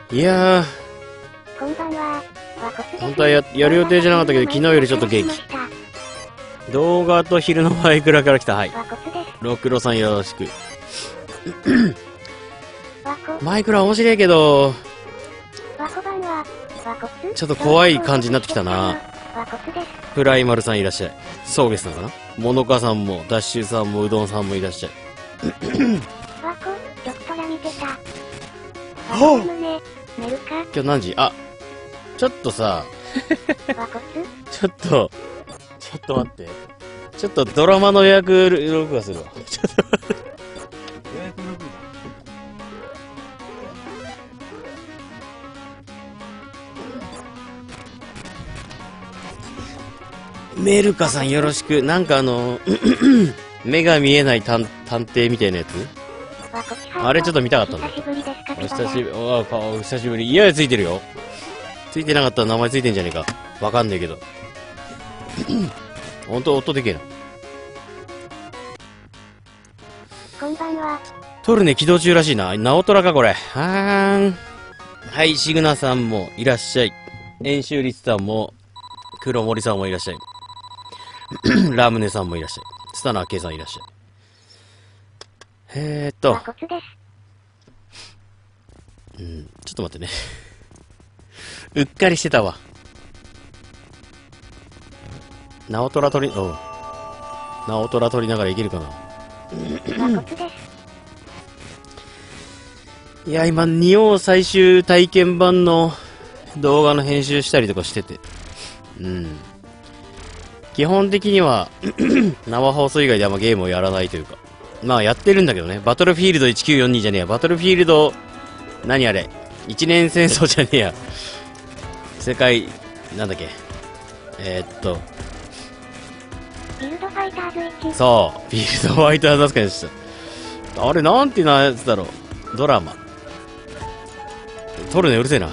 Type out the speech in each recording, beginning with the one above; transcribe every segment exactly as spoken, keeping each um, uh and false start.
いやー、 こんばんは。 本当は や, やる予定じゃなかったけど、昨日よりちょっと元気。動画と昼のマイクラから来た。はい。ろくろさんよろしく。マイクラ面白いけど、ちょっと怖い感じになってきたな。プライマルさんいらっしゃい。ソーゲスさんかな。モノカさんも、ダッシュさんも、うどんさんもいらっしゃい。今日何時？あ、ちょっとさ、ちょっと、ちょっと待って。ちょっとドラマの予約録画するわ。ちょっと待って。予約録画。メルカさんよろしく。なんかあの、目が見えない探探偵みたいなやつあれちょっと見たかったんだ。お久しぶり、おお久しぶり。いやいやついてるよ。ついてなかったら名前ついてんじゃねえか。わかんねえけど。ほんと音でけえな。 こんばんは。 トルネ起動中らしいな。ナオトラかこれ。はーん。はい、シグナさんもいらっしゃい。演習率さんも、黒森さんもいらっしゃい。ラムネさんもいらっしゃい。スタナー K さんいらっしゃい。えーっと。うん、ちょっと待ってね。うっかりしてたわ。ナオトラ取り、おう。ナオトラ取りながらいけるかな。いや、今、ニオ最終体験版の動画の編集したりとかしてて。うん。基本的には、生放送以外であんまゲームをやらないというか。まあ、やってるんだけどね。バトルフィールドせんきゅうひゃくよんじゅうにじゃねえや。バトルフィールド、何あれ。一年戦争じゃねえや。世界、なんだっけ。えー、っと。 ビルドファイターズいち。 そう。ビルドファイターズ確かにした。あれ、なんていうやつだろう。ドラマ。撮るね、うるせえな。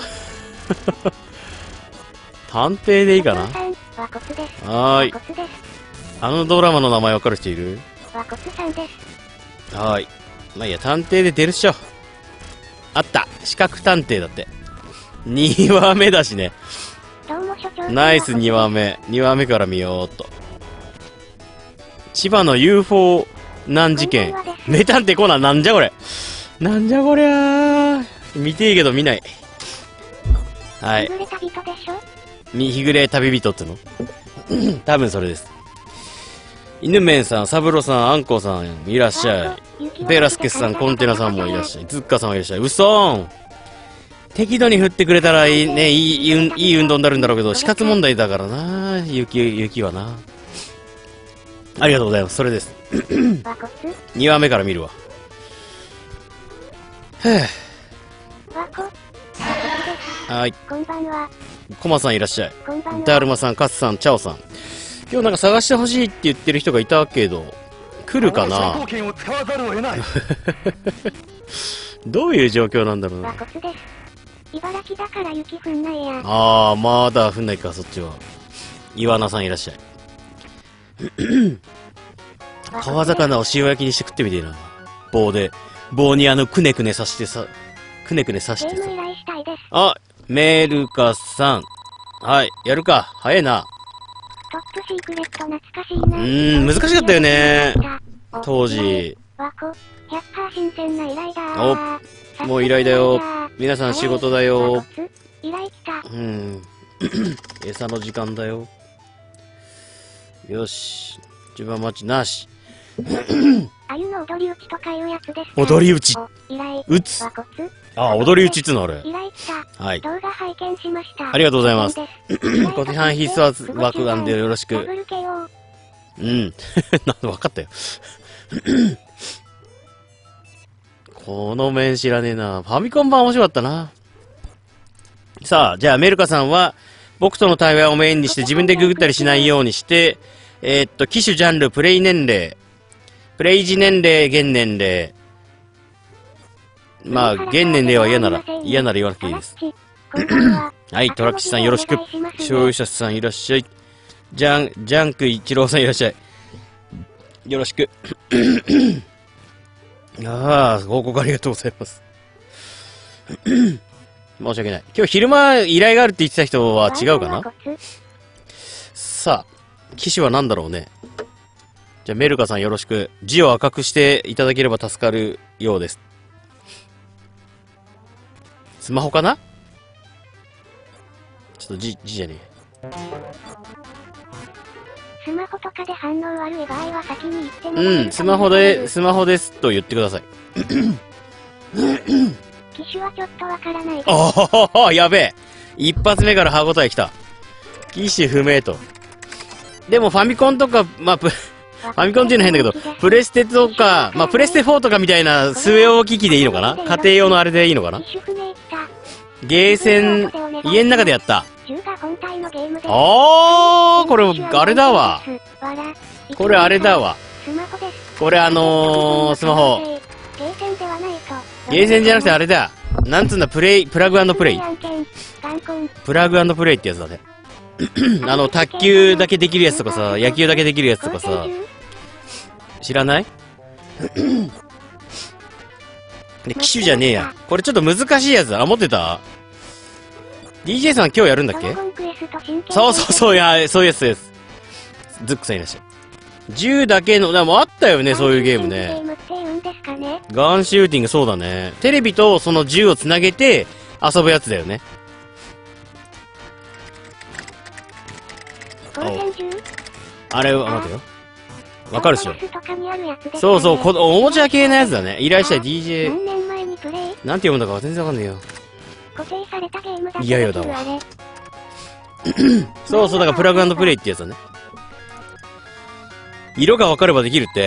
探偵でいいかな。はーい。あのドラマの名前わかる人いる？はーい。まあいいや、探偵で出るっしょ。あった。視覚探偵だって。にわめだしね。ナイスにわめ。にわめから見ようっと。千葉の ユーフォー 難事件。名探偵コナンなんじゃこれ。なんじゃこりゃー。見ていいけど見ない。はい。ひぐれ旅人っての多分それです。犬面さん、サブロさん、アンコさん、いらっしゃい。ベラスケスさん、コンテナさんもいらっしゃい。ズッカさんもいらっしゃい。うそーん。適度に降ってくれたらいいね、いい、いい、いい運動になるんだろうけど、死活問題だからな、雪、雪はな。ありがとうございます。それです。にわめから見るわ。へぇ。はい。 こんばんは。 コマさんいらっしゃい。ダルマさん、カスさん、チャオさん。今日なんか探してほしいって言ってる人がいたけど、来るかな。どういう状況なんだろうな。 茨城だから雪降んないや。 あー、まだ降んないか、そっちは。イワナさんいらっしゃい。川魚を塩焼きにして食ってみてえな。棒で。棒にあの、くねくね刺してさ、くねくね刺してさ。あ、メルカさん。はい、やるか。早いな。 トップシークレット懐かしいな。 うーん、難しかったよね。当時。お、もう依頼だよ。皆さん仕事だよ。うん。餌の時間だよ。よし。順番待ちなし。 あゆの踊り打ちとかいうやつです。 踊り打ち。打つ。あ、踊り打ちっつうのあれ。はい。 動画拝見しました。 ありがとうございます。ご手半必須枠なんでよろしく。うん。なんで分かったよ。この面知らねえな。ファミコン版面白かったな。さあ、じゃあメルカさんは、僕との対話をメインにして自分でググったりしないようにして、えー、っと、機種、ジャンル、プレイ年齢、プレイ時年齢、現年齢。まあ、現年齢は嫌なら、嫌なら言わなくていいです。はい、トラキシさんよろしく。醤油シャスさんいらっしゃい。ジャン、ジャンク一郎さんいらっしゃい。よろしく。ああ、報告ありがとうございます。 申し訳ない。今日昼間依頼があるって言ってた人は違うかな。さあ、機種は何だろうね。じゃあメルカさんよろしく。字を赤くしていただければ助かるようです。スマホかな。ちょっと字、字じゃねえ。 スマホとかで反応悪い場合は先に言ってもらえうん、 るかな。 スマホで、スマホですと言ってください。 機種はちょっとわからないです。 おお、やべえ。一発目から歯応えきた。機種不明と。でもファミコンとか、まあ、プ、ファミコンっていうのは変だけど、プレステとか、まあ、プレステフォーとかみたいな据え置き機でいいのかな。家庭用のあれでいいのかな。 機種不明きた。 ゲーセン、家の中でやった。 じゅうが本体のゲームで。 あー、これ、あれだわ。これあれだわ。 スマホです。 これあのー、スマホ。 ゲーセンではないと。 ゲーセンじゃなくてあれだ。なんつうんだ、プレイ、プラグ&プレイ。プラグ&プレイってやつだね。あの、卓球だけできるやつとかさ、野球だけできるやつとかさ、知らない？で、機種じゃねえや。これちょっと難しいやつだ。あ、持ってた？ ディージェー さん今日やるんだっけ？そうそうそう、いや、そういうやつです。ズックさんいらっしゃい。じゅうだけの、でもあったよね、そういうゲームね。ガンシューティング、そうだね。テレビとその銃をつなげて遊ぶやつだよね。あれ、待てよ。わかるっしょ。そうそう、こおもちゃ系のやつだね。いらっしゃい、ディージェー。なんて読むんだか全然わかんねえよ。いやいやだわ。そうそう、だからプラグ&プレイってやつだね。色がわかればできるって。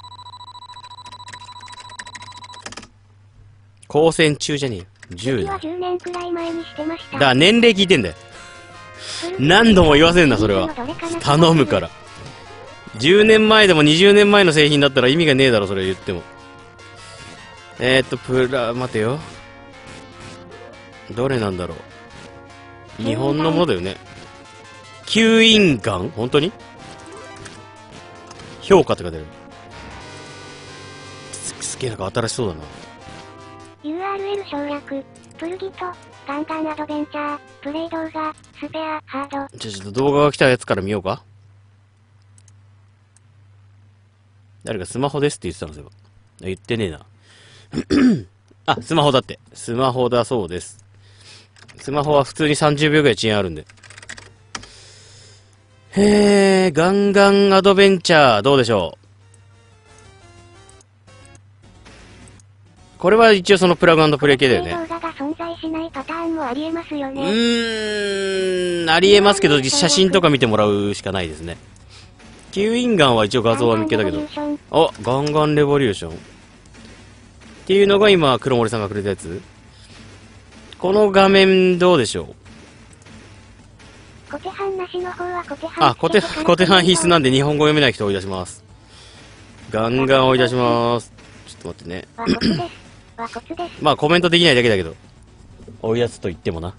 光線中じゃねえよ。じゅうだ。だから年齢聞いてんだよ。何度も言わせんな、それは。頼むから。じゅうねんまえでもにじゅうねんまえの製品だったら意味がねえだろ、それ言っても。えーっと、プラ、待てよ。どれなんだろう。日本のものだよね。吸引ガン？本当に？評価って書いてある。す、すげえなんか新しそうだな。 ユーアールエル 省略、プルギト、ガンガンアドベンチャー、プレイ動画、スペア、ハード。 じゃあちょっと動画が来たやつから見ようか。誰かスマホですって言ってたんですよ。言ってねえな。あ、スマホだって。スマホだそうです。スマホは普通にさんじゅうびょうぐらい遅延あるんで。へー、ガンガンアドベンチャー、どうでしょう。これは一応そのプラグ&プレイ系だよね。 動画が存在しないパターンもありえますよね。 うーん、ありえますけど、写真とか見てもらうしかないですね。吸引ガンは一応画像は見つけたけど。あ、ガンガンレボリューション。っていうのが今、黒森さんがくれたやつ。この画面どうでしょう。 コテハンなしの方はコテハン。 あ、コテ、コテハン必須なんで日本語読めない人を追い出します。ガンガン追い出します。ちょっと待ってね。 和骨です。和骨です。 まあコメントできないだけだけど。追い出すと言ってもな。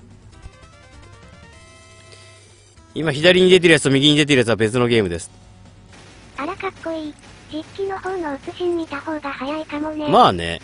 今左に出てるやつと右に出てるやつは別のゲームです。 あらかっこいい。実機の方の写真見た方が早いかもね。 まあね。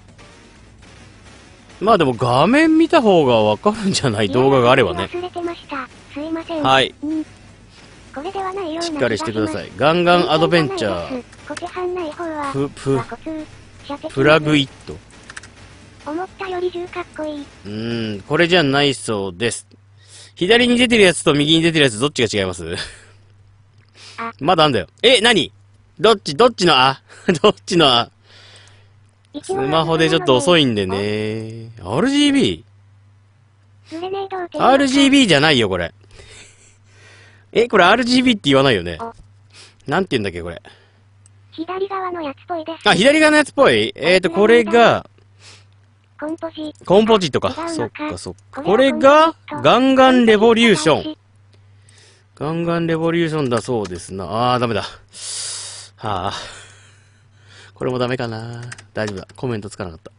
まあでも画面見た方がわかるんじゃない？動画があればね。 忘れてました。すいません。 はい。 うん、これではないようなしっかりしてください。ガンガンアドベンチャー。 コテハンない方はプ、プ、 和骨、 プラグイット。 思ったより銃かっこいい。 うーん、これじゃないそうです。左に出てるやつと右に出てるやつどっちが違います？ あ、 まだあんだよ。え、何？どっち、どっちのあどっちのあスマホでちょっと遅いんでね。アールジービー？ アールジービー じゃないよ、これ。え、これ アールジービー って言わないよね。なんて言うんだっけ、これ。 左側のやつっぽいです。 あ、左側のやつっぽい？えーと、これが、 コンポジ。 コンポジットか。そっかそっか。これが、ガンガンレボリューション。ガンガンレボリューションだそうですな。あー、ダメだ。はあ。これもダメかな。大丈夫だ。コメントつかなかった。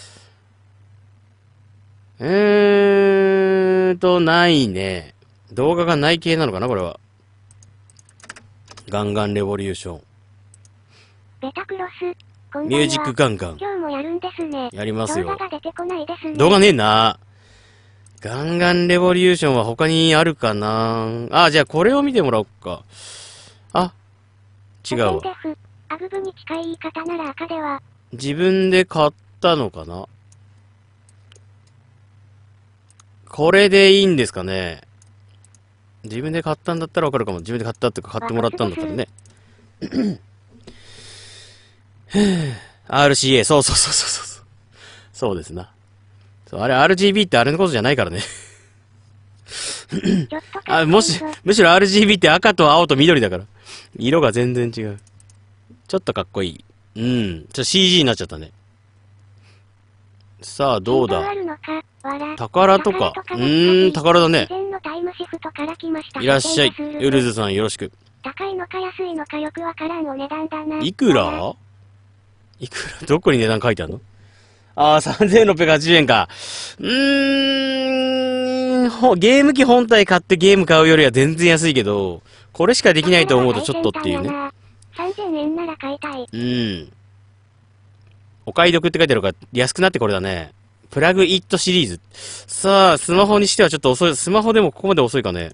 えーと、ないね。動画がない系なのかな、これは。ガンガンレボリューション。 ベタクロス。 ミュージックガンガン。 今日もやるんですね。 やりますよ。 動画が出てこないですね。 動画ねえな。 ガンガンレボリューションは他にあるかなあ、じゃあこれを見てもらおうか。あ、違うわ。 アグブに近い言い方なら赤では。 自分で買ったのかな。これでいいんですかね。自分で買ったんだったらわかるかも。自分で買ったっていうか買ってもらったんだったらね。アールシーエー、そうそうそうそうそう。そうですな。そう、あれ アールジービー ってあれのことじゃないからね。あ、もし、むしろ アールジービー って赤と青と緑だから。色が全然違う。ちょっとかっこいい。うん。ちょっと シージー になっちゃったね。さあ、どうだ。宝とか。うーん、宝だね。いらっしゃい。ウルズさんよろしく。 高いのか安いのかよくわからんお値段だな。 いくらいくらどこに値段書いてあるの？ああ、さんぜんろっぴゃくはちじゅうえんか。うーん、ゲーム機本体買ってゲーム買うよりは全然安いけど、これしかできないと思うとちょっとっていうね。 さんぜんえんなら買いたい。 うん。お買い得って書いてあるから安くなってこれだね。プラグイットシリーズ。さあ、スマホにしてはちょっと遅い。スマホでもここまで遅いかね。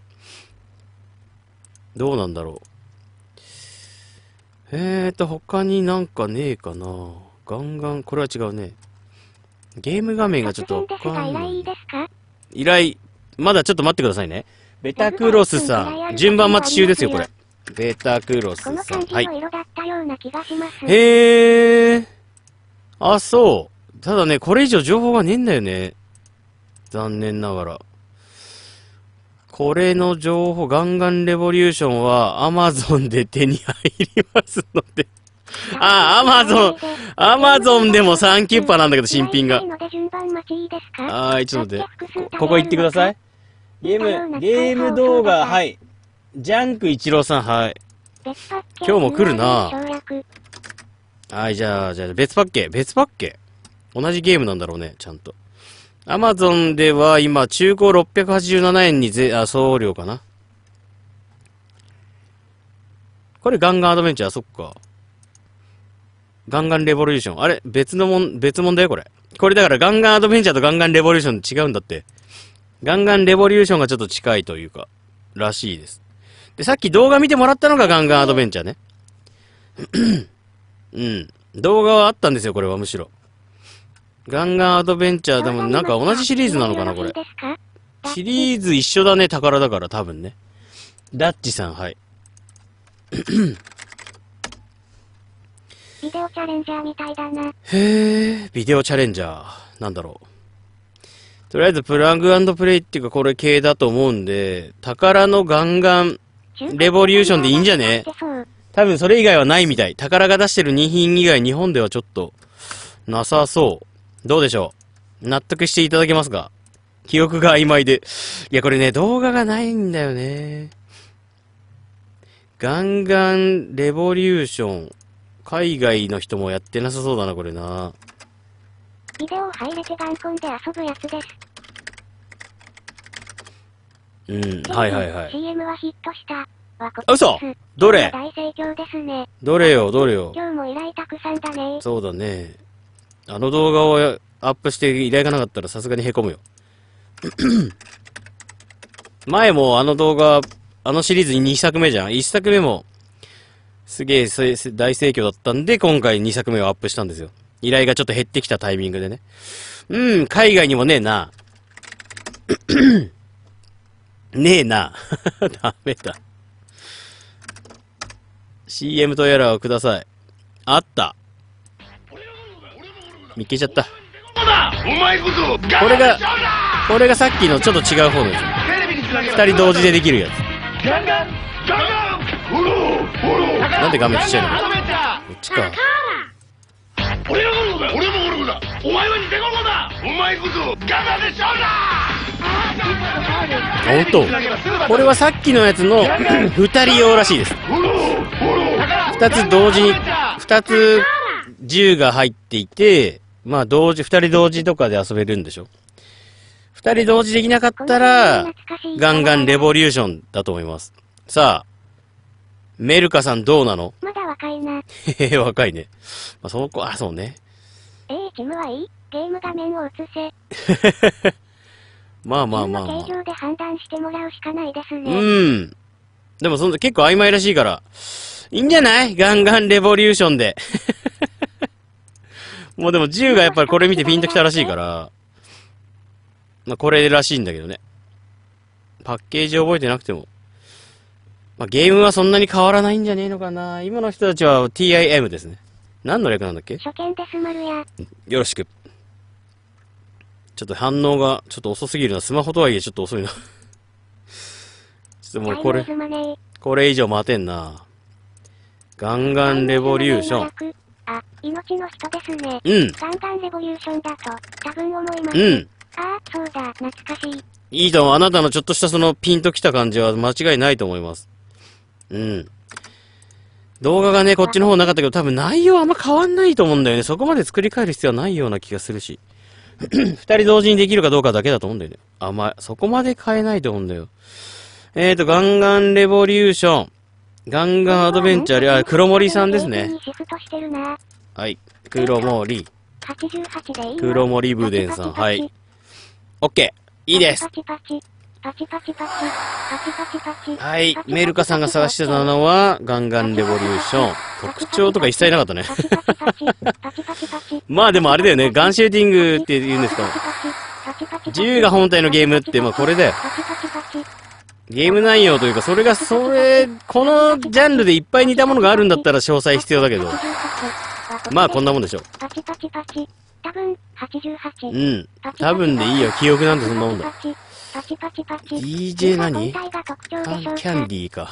どうなんだろう。えーと、他になんかねえかな。ガンガン、これは違うね。ゲーム画面がちょっとわかんない。依頼、まだちょっと待ってくださいね。ベタクロスさん。順番待ち中ですよ、これ。ベタクロスさん。はい。へー。あ、そう。ただね、これ以上情報がねえんだよね。残念ながら。これの情報、ガンガンレボリューションは Amazon で手に入りますので。あ、Amazon、Amazon でもサンキュッパなんだけど、新品が。はーい、ちょっと待って。こ、ここ行ってください。ゲーム、ゲーム動画、はい。ジャンク一郎さん、はい。今日も来るな。はい、じゃあ、じゃあ、別パッケ、別パッケ。同じゲームなんだろうね、ちゃんと。アマゾンでは今、中古ろっぴゃくはちじゅうななえんにぜ、あ、送料かな。これガンガンアドベンチャー、そっか。ガンガンレボリューション。あれ別のもん、別物だよ、これ。これだからガンガンアドベンチャーとガンガンレボリューション違うんだって。ガンガンレボリューションがちょっと近いというか、らしいです。で、さっき動画見てもらったのがガンガンアドベンチャーね。うん。動画はあったんですよ、これはむしろ。ガンガンアドベンチャーでもなんか同じシリーズなのかな、これ。シリーズ一緒だね、宝だから多分ね。ダッチさん、はい。 ビデオチャレンジャーみたいだな。 へえ、ビデオチャレンジャー。なんだろう。とりあえずプラグ&プレイっていうかこれ系だと思うんで、宝のガンガンレボリューションでいいんじゃね？多分それ以外はないみたい。宝が出してるに品以外日本ではちょっとなさそう。どうでしょう？納得していただけますか？記憶が曖昧で。いやこれね、動画がないんだよね。ガンガンレボリューション。海外の人もやってなさそうだな、これな。 ビデオ入れてガンコンで遊ぶやつです。 うん、はいはいはい。 シーエム はヒットした。 あ、嘘！どれ？ 大盛況ですね。 どれよ、どれよ。 今日も依頼たくさんだね。 そうだね。あの動画をアップして依頼がなかったらさすがにへこむよ。前もあの動画、あのシリーズにさくめじゃん。いっさくめも、すげえ大盛況だったんで、今回にさくめをアップしたんですよ。依頼がちょっと減ってきたタイミングでね。うん、海外にもねえな。ねえな。ダメだ。シーエム とやらをください。あった。見っけちゃった。これが、これがさっきのちょっと違う方のやつ。二人同時でできるやつ。なんで画面ちっちゃいの？こっちか。俺がゴルゴだ。俺もゴルゴだ。お前は偽ゴルゴだ。お前こそガガでしょうだ。ほんと。これはさっきのやつの二人用らしいです。二つ同時に、二つ銃が入っていて、まあ同時、二人同時とかで遊べるんでしょ。二人同時できなかったら、ガンガンレボリューションだと思います。さあ、メルカさんどうなの？ まだ若いな。 へへ、若いね。まあ、その子、あ、そうね。 えー、チムはいい？ゲーム画面を映せ。 まあまあまあまあ。 形状で判断してもらうしかないですね。 うん。でもそんな結構曖昧らしいから、いいんじゃないガンガンレボリューションで。もうでも銃がやっぱりこれ見てピンときたらしいから、まあこれらしいんだけどね。パッケージ覚えてなくても。まあゲームはそんなに変わらないんじゃねえのかな。今の人たちは ティーアイエム ですね。何の略なんだっけ？ 初見です丸や。 よろしく。ちょっと反応がちょっと遅すぎるな。スマホとはいえちょっと遅いな。ちょっともうこれ、これ以上待てんな。ガンガンレボリューション。 あ、命の人ですね。 うん。 ガンガンレボリューションだと、多分思います。 うん。 ああ、そうだ、懐かしい。 いいと思う。あなたのちょっとしたそのピンときた感じは間違いないと思います。うん。動画がね、こっちの方なかったけど、多分内容あんま変わんないと思うんだよね。そこまで作り変える必要はないような気がするし。二人同時にできるかどうかだけだと思うんだよね。あんま、そこまで変えないと思うんだよ。えーと、ガンガンレボリューション。ガンガンアドベンチャー、あ、黒森さんですね。はい。黒森。黒森ブデンさん。はい。オッケー。いいです。はい。メルカさんが探してたのは、ガンガンレボリューション。特徴とか一切なかったね。まあでもあれだよね。ガンシューティングって言うんですか。銃が本体のゲームって、まあこれだよ。ゲーム内容というか、それが、それ、このジャンルでいっぱい似たものがあるんだったら詳細必要だけど。まあこんなもんでしょ。 多分、はちじゅうはち。 うん。多分でいいよ。記憶なんてそんなもんだ。ディージェー 何？キャンディーか。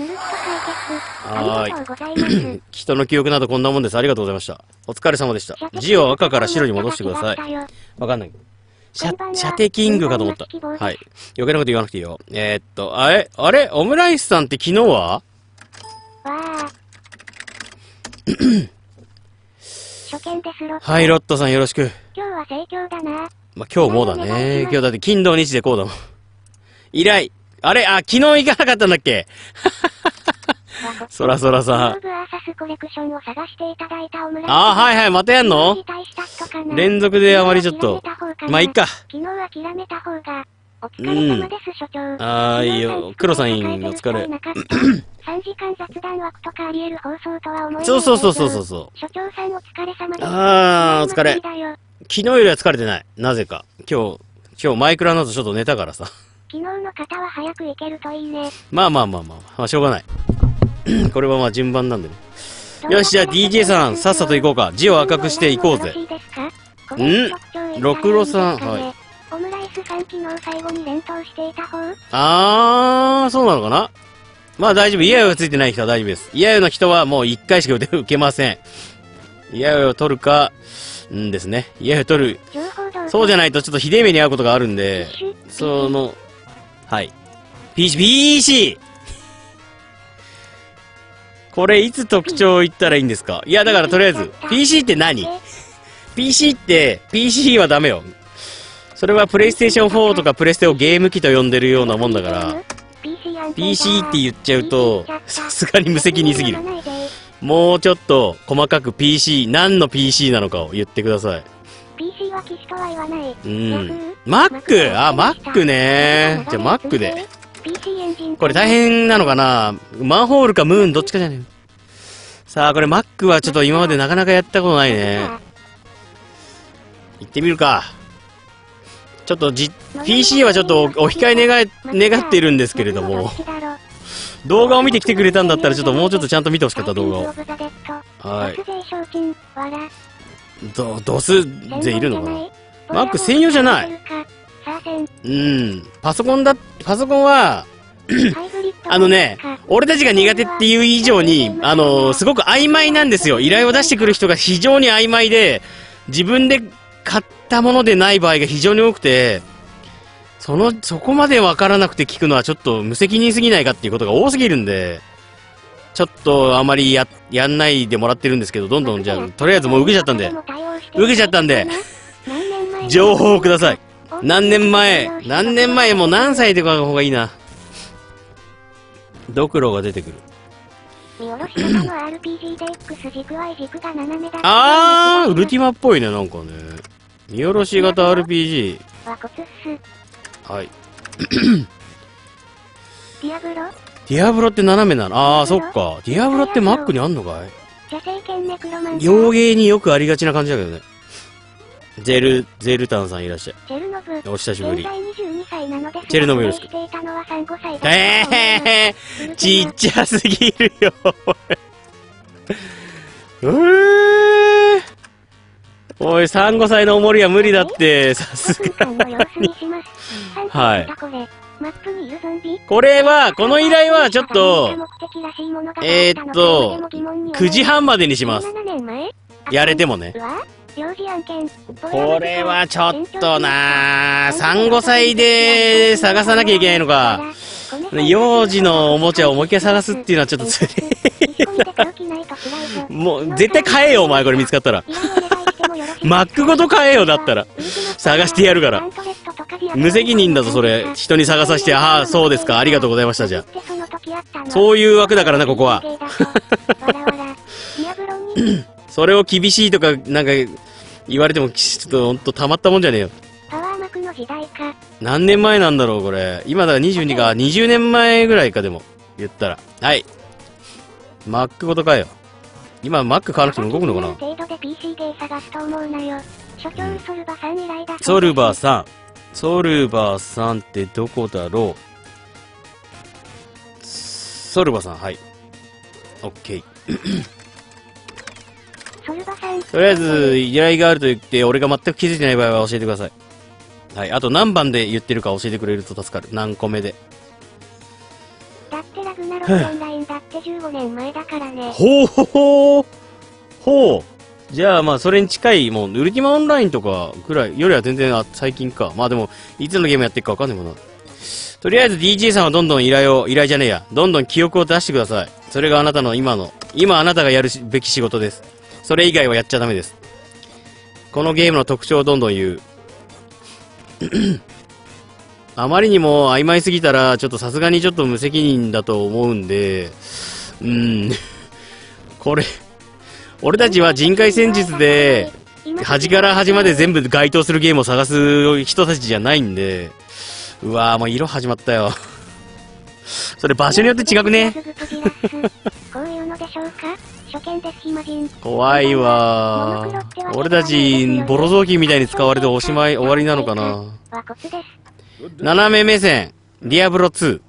はーい。人の記憶などこんなもんです。ありがとうございました。お疲れ様でした。字を赤から白に戻してください。わかんない。シャ、シャテキングかと思った。はい。余計なこと言わなくていいよ。えー、っと、あれあれオムライスさんって昨日ははい、ロットさんよろしく。 今日は盛況だな。 まあ、今日もだね。今日だって金土日でこうだもん。依頼。あれあ、昨日行かなかったんだっけそらそらさん。ああ、はいはい、またやんの連続であまりちょっと。まあ、いっか。うん。ああ、いいよ。黒さん、お疲れ。そうそうそうそうそう。ああ、お疲れ。昨日よりは疲れてない。なぜか。今日、今日マイクラの後ちょっと寝たからさ。 昨日の方は早く行けるといいね。 まあまあまあまあ、まあ、しょうがない。これはまあ順番なんでね。よし、じゃあ ディージェー さん、さっさと行こうか。字を赤くして行こうぜ。ん？ろくろさん、はい。 オムライスさん昨日最後に連投していた方？ あー、そうなのかな？まあ大丈夫。イヤヨがついてない人は大丈夫です。イヤヨの人はもういっかいしか受けません。イヤヨを取るか、んですね。イヤヨを取る。そうじゃないとちょっとひでえ目に遭うことがあるんで、その、はい。ピーシー、ピーシー! これいつ特徴言ったらいいんですか？いやだからとりあえず、ピーシー って何？ ピーシー って、ピーシー はダメよ。それはプレイステーションフォーとかプレステをゲーム機と呼んでるようなもんだから、ピーシー って言っちゃうと、さすがに無責任すぎる。もうちょっと細かく ピーシー、何の ピーシー なのかを言ってください。 ピーシー は機種とは言わない。 うん。Mac？ あ、Mac ね。じゃあ Mac で。これ大変なのかな？マンホールかムーンどっちかじゃねえ。さあ、これ Mac はちょっと今までなかなかやったことないね。行ってみるか。ちょっとじ、ピーシー はちょっとお控え願い、願っているんですけれども。動画を見てきてくれたんだったらちょっともうちょっとちゃんと見てほしかった動画を。はい。ど、ドス勢いるのかな？ Mac 専用じゃない。うん。パソコンだ、パソコンは、あのね、俺たちが苦手っていう以上に、あのー、すごく曖昧なんですよ。依頼を出してくる人が非常に曖昧で、自分で買ったものでない場合が非常に多くて、その、そこまでわからなくて聞くのはちょっと無責任すぎないかっていうことが多すぎるんで、ちょっとあまりや、やんないでもらってるんですけど、どんどんじゃあ、とりあえずもう受けちゃったんで、受けちゃったんで、情報をください。何年前、何年前もう何歳とかの方がいいな。ドクロが出てくる。あー、ウルティマっぽいね、なんかね。見下ろし型 アールピージー。 はい。 ディアブロディアブロって斜めなの？ああ、そっか。ディアブロってマックにあんのかい？洋芸によくありがちな感じだけどね。ゼル、ゼルタンさんいらっしゃい。 チェルノブ。 お久しぶり。 現在にじゅうにさいなのですが、 チェルノブよろしく。 プレイしていたのはさん、ごさいだええー、ちっちゃすぎるよ、うーおい、さん、ごさいのおもりは無理だって、さすがに。はい。これは、この依頼はちょっと、えーっと、くじはんまでにします。やれてもね。これはちょっとなぁ。さん、ごさいで探さなきゃいけないのか。幼児のおもちゃをもう一回探すっていうのはちょっとつれえ。もう、絶対買えよ、お前これ見つかったら。マックごと買えよ、だったら。探してやるから。無責任だぞ、それ。人に探させて、ああ、そうですか、ありがとうございました、じゃあ。そういう枠だからな、ここは。それを厳しいとか、なんか、言われても、ちょっとほんとたまったもんじゃねえよ。 パワーマクの時代か。 何年前なんだろう、これ。今だからにじゅうにか、にじゅうねんまえぐらいか、でも。言ったら。はい。マックごと買えよ。今、マック買わなくても動くのかな？ソルバーさん。ソルバーさんってどこだろう？ソルバーさん、はい。オッケー。とりあえず、依頼があると言って、俺が全く気づいてない場合は教えてください。はい。あと、何番で言ってるか教えてくれると助かる。何個目で。 だってラグナロクオンラインだってじゅうごねんまえだからね。 ほうほほー。ほう。じゃあ、まあ、それに近い、もう、ウルティマオンラインとかぐらいよりは全然あ最近か。まあでも、いつのゲームやってるかわかんないもんな。とりあえず ディージェー さんはどんどん依頼を、依頼じゃねえや。どんどん記憶を出してください。それがあなたの今の、今あなたがやるべき仕事です。それ以外はやっちゃダメです。このゲームの特徴をどんどん言う。あまりにも曖昧すぎたら、ちょっとさすがにちょっと無責任だと思うんで、うーん。これ、俺たちは人海戦術で、端から端まで全部該当するゲームを探す人たちじゃないんで、うわぁ、もう色始まったよ。それ場所によって違くね。怖いわー。俺たち、ボロ雑巾みたいに使われておしまい、終わりなのかな。斜め目線、ディアブロツ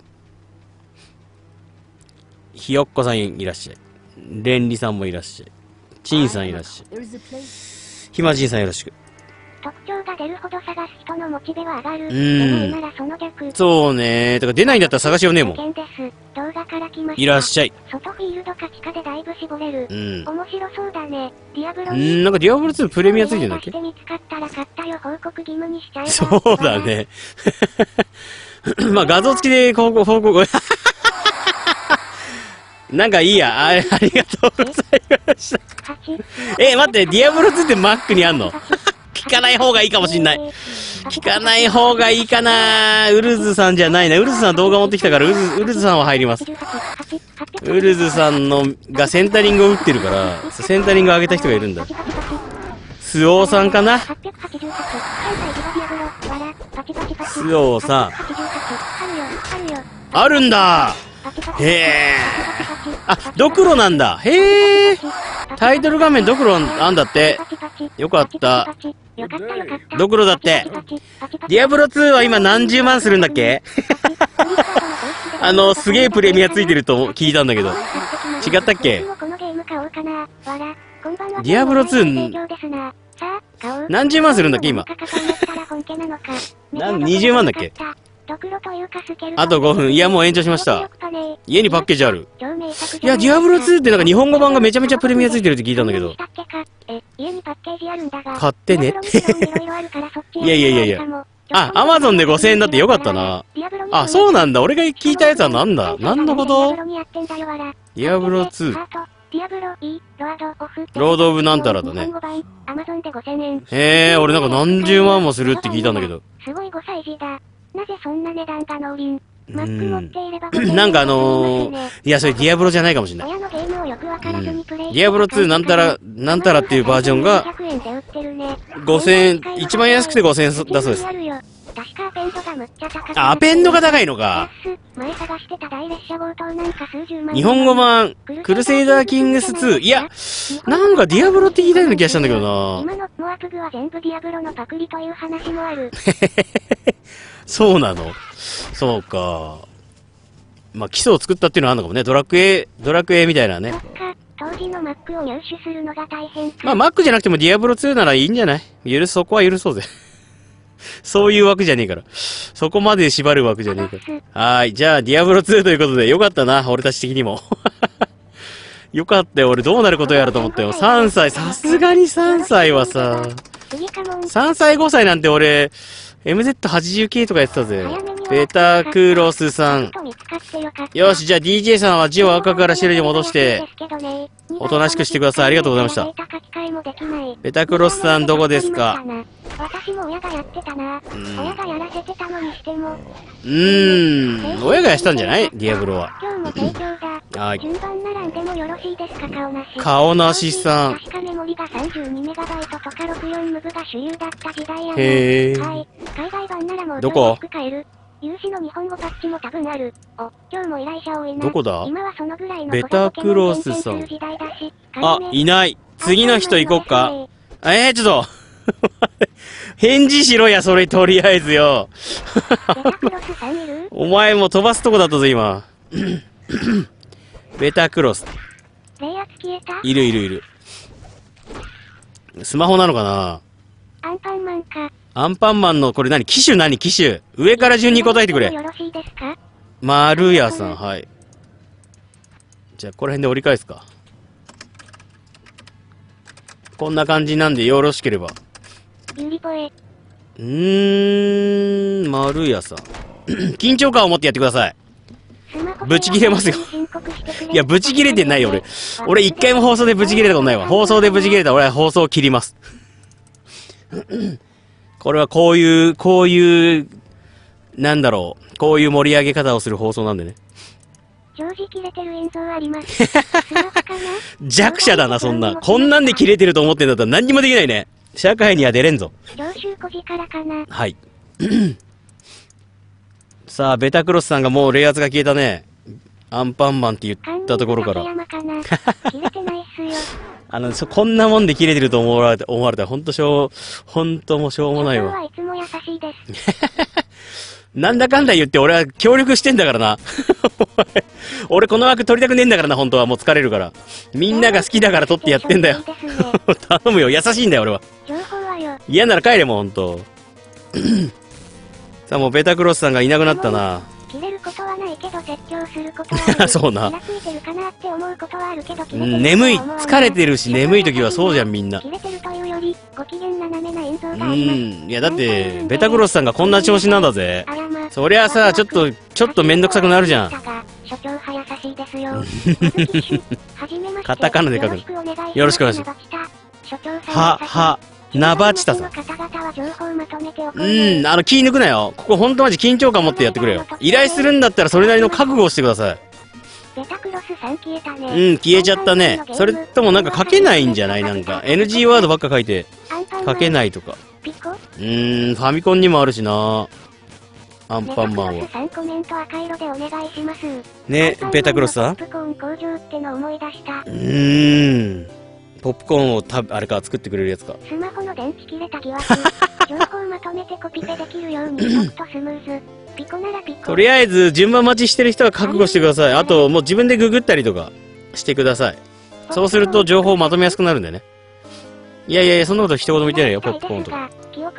ー。ひよっこさんいらっしゃい。レンリさんもいらっしゃい。チンさんいらっしゃい。ひまじんさんよろしく。 特徴が出るほど探す人のモチベは上がる。 うーん。 でもならその逆。 そうねー。だから出ないんだったら探しようねえもん。 動画から来ました。 いらっしゃい。 外フィールドか地下でだいぶ絞れる。 うん。 面白そうだね。ディアブロうん、なんかディアブロツープレミアついてんだっけ？ 見つかったら買ったよ報告義務にしちゃえば。 そうだね。まあ画像付きで報告、報告。なんかいいや。あ、ありがとうございました。え、待って、ディアブロツーってマックにあんの？聞かない方がいいかもしんない。聞かない方がいいかな。ウルズさんじゃないな。ウルズさん動画持ってきたから、ウルズ、ウルズさんは入ります。ウルズさんの、がセンタリングを打ってるから、センタリングを上げた人がいるんだ。スオーさんかな？スオーさん。あるんだ！へえ。あ、ドクロなんだ。へえ。タイトル画面ドクロなんだって。よかった。ドクロだって。ディアブロツーは今何十万するんだっけ？あの、すげえプレミアついてると聞いたんだけど。違ったっけ？ディアブロツー、何十万するんだっけ今。何、にじゅうまんだっけ？あとごふん。いや、もう延長しました。家にパッケージある。いや、ディアブロツーってなんか日本語版がめちゃめちゃプレミアついてるって聞いたんだけど。買ってね。いやいやいやいや。あ、アマゾンでごせんえんだってよかったな。あ、そうなんだ。俺が聞いたやつはなんだ？なんのこと？ディアブロツー。ロードオブなんたらだね。へえ、俺なんか何十万もするって聞いたんだけど。 すごいごさい児だ。なぜそんな値段が農林。マック持っていればなんかあのー、いや、それディアブロじゃないかもしれない。うん、ディアブロツーなんたら、なんたらっていうバージョンが、ごせんえん、一番安くてごせんえんだそうです。 ドがむっちゃ高くあ、アペンドが高いのか。 前探してた大列車強盗なんか数十万。 日本語版、クルセイダーキングスツー。いや、なんかディアブロって言いたいような気がしたんだけどな。 今のモアプグは全部ディアブロのパクリという話もある。 そうなの。そうか。まあ、基礎を作ったっていうのはあるのかもね。ドラクエ、ドラクエみたいなね。 そっか、当時の Mac を入手するのが大変か。 まあ、Mac じゃなくてもディアブロツーならいいんじゃない？許す、そこは許そうぜ。そういう枠じゃねえから。そこまで縛る枠じゃねえから。はーい。じゃあ、ディアブロツーということで、よかったな。俺たち的にも。よかったよ。俺どうなることやると思ったよ。さんさい。さすがにさんさいはさ。さんさいごさいなんて俺、エムゼットはちじゅうきゅう とかやってたぜ。ベタクロスさん。よし、じゃあ ディージェー さんは字を赤から白に戻して、おとなしくしてください。ありがとうございました。ベタクロスさんどこですか？ 私も親がやってたな。親がやらせてたのにしても。 うーん。親がやってたんじゃないディアブロは。 今日も提供だ。 はい。 順番並んでもよろしいですか？顔なし。 顔なしさん。 確かメモリが さんじゅうにメガバイト とかろくじゅうよんムブが主流だった時代やな。 へー。 はい。海外版ならもうどこ？ 買える。有志の日本語パッチも多分ある。お、今日も依頼者多いな。 どこだ？ 今はそのぐらいのベタクロスさん。あ、いない。次の人行こっか。えー、ちょっと。返事しろや、それとりあえずよ。お前も飛ばすとこだったぞ、今。ベタクロス。いるいるいる。スマホなのかな？ アンパンマンか。 アンパンマンの、これ何？機種何？機種。上から順に答えてくれ。丸屋さん、はい。じゃあ、この辺で折り返すか。こんな感じなんでよろしければ。うーん、丸屋さん。緊張感を持ってやってください。ブチ切れますよ。いや、ブチ切れてないよ、俺。俺一回も放送でブチ切れたことないわ。放送でブチ切れたら俺は放送を切ります。これはこういう、こういう、なんだろう。こういう盛り上げ方をする放送なんでね。 常時切れてる映像あります。 弱者だな、そんな。こんなんで切れてると思ってんだったら何にもできないね。社会には出れんぞ。はい。さあ、ベタクロスさんがもう冷圧が消えたね。アンパンマンって言ったところから。あの、そ、こんなもんで切れてると思われて、思われたら、ほんとしょう、ほんともうしょうもないわ。なんだかんだ言って俺は協力してんだからな。俺この枠取りたくねえんだからな、本当は。もう疲れるから。みんなが好きだから取ってやってんだよ。頼むよ、優しいんだよ、俺は。嫌なら帰れ、もうほんと。さあ、もうベタクロスさんがいなくなったな。切れることはないけど説教することはある。そうな。眠い。疲れてるし眠い時はそうじゃん、みんな。切れてるというよりご機嫌斜めな映像があります。うん。いや、だって、ベタクロスさんがこんな調子なんだぜ。そりゃあさ、ちょっと、ちょっとめんどくさくなるじゃん。カタカナで書くの。よろしくお願いします。は、は、ナバチタさん。うん、あの、気抜くなよ。ここほんとマジ緊張感持ってやってくれよ。依頼するんだったらそれなりの覚悟をしてください。うん、消えちゃったね。それともなんか書けないんじゃない？なんか、エヌジー ワードばっか書いて、書けないとか。うーん、ファミコンにもあるしな。アンパンマンは。ね、ベタクロスさん？うーん。ポップコーンをた、あれか、作ってくれるやつか。スマホの電池切れた疑惑。情報まとめてコピペできるようにしとくとスムーズ。ピコならピコ。とりあえず、順番待ちしてる人は覚悟してください。あと、もう自分でググったりとかしてください。そうすると情報をまとめやすくなるんでね。いやいやいや、そんなこと一言も言ってないよ、ポップコーンとか。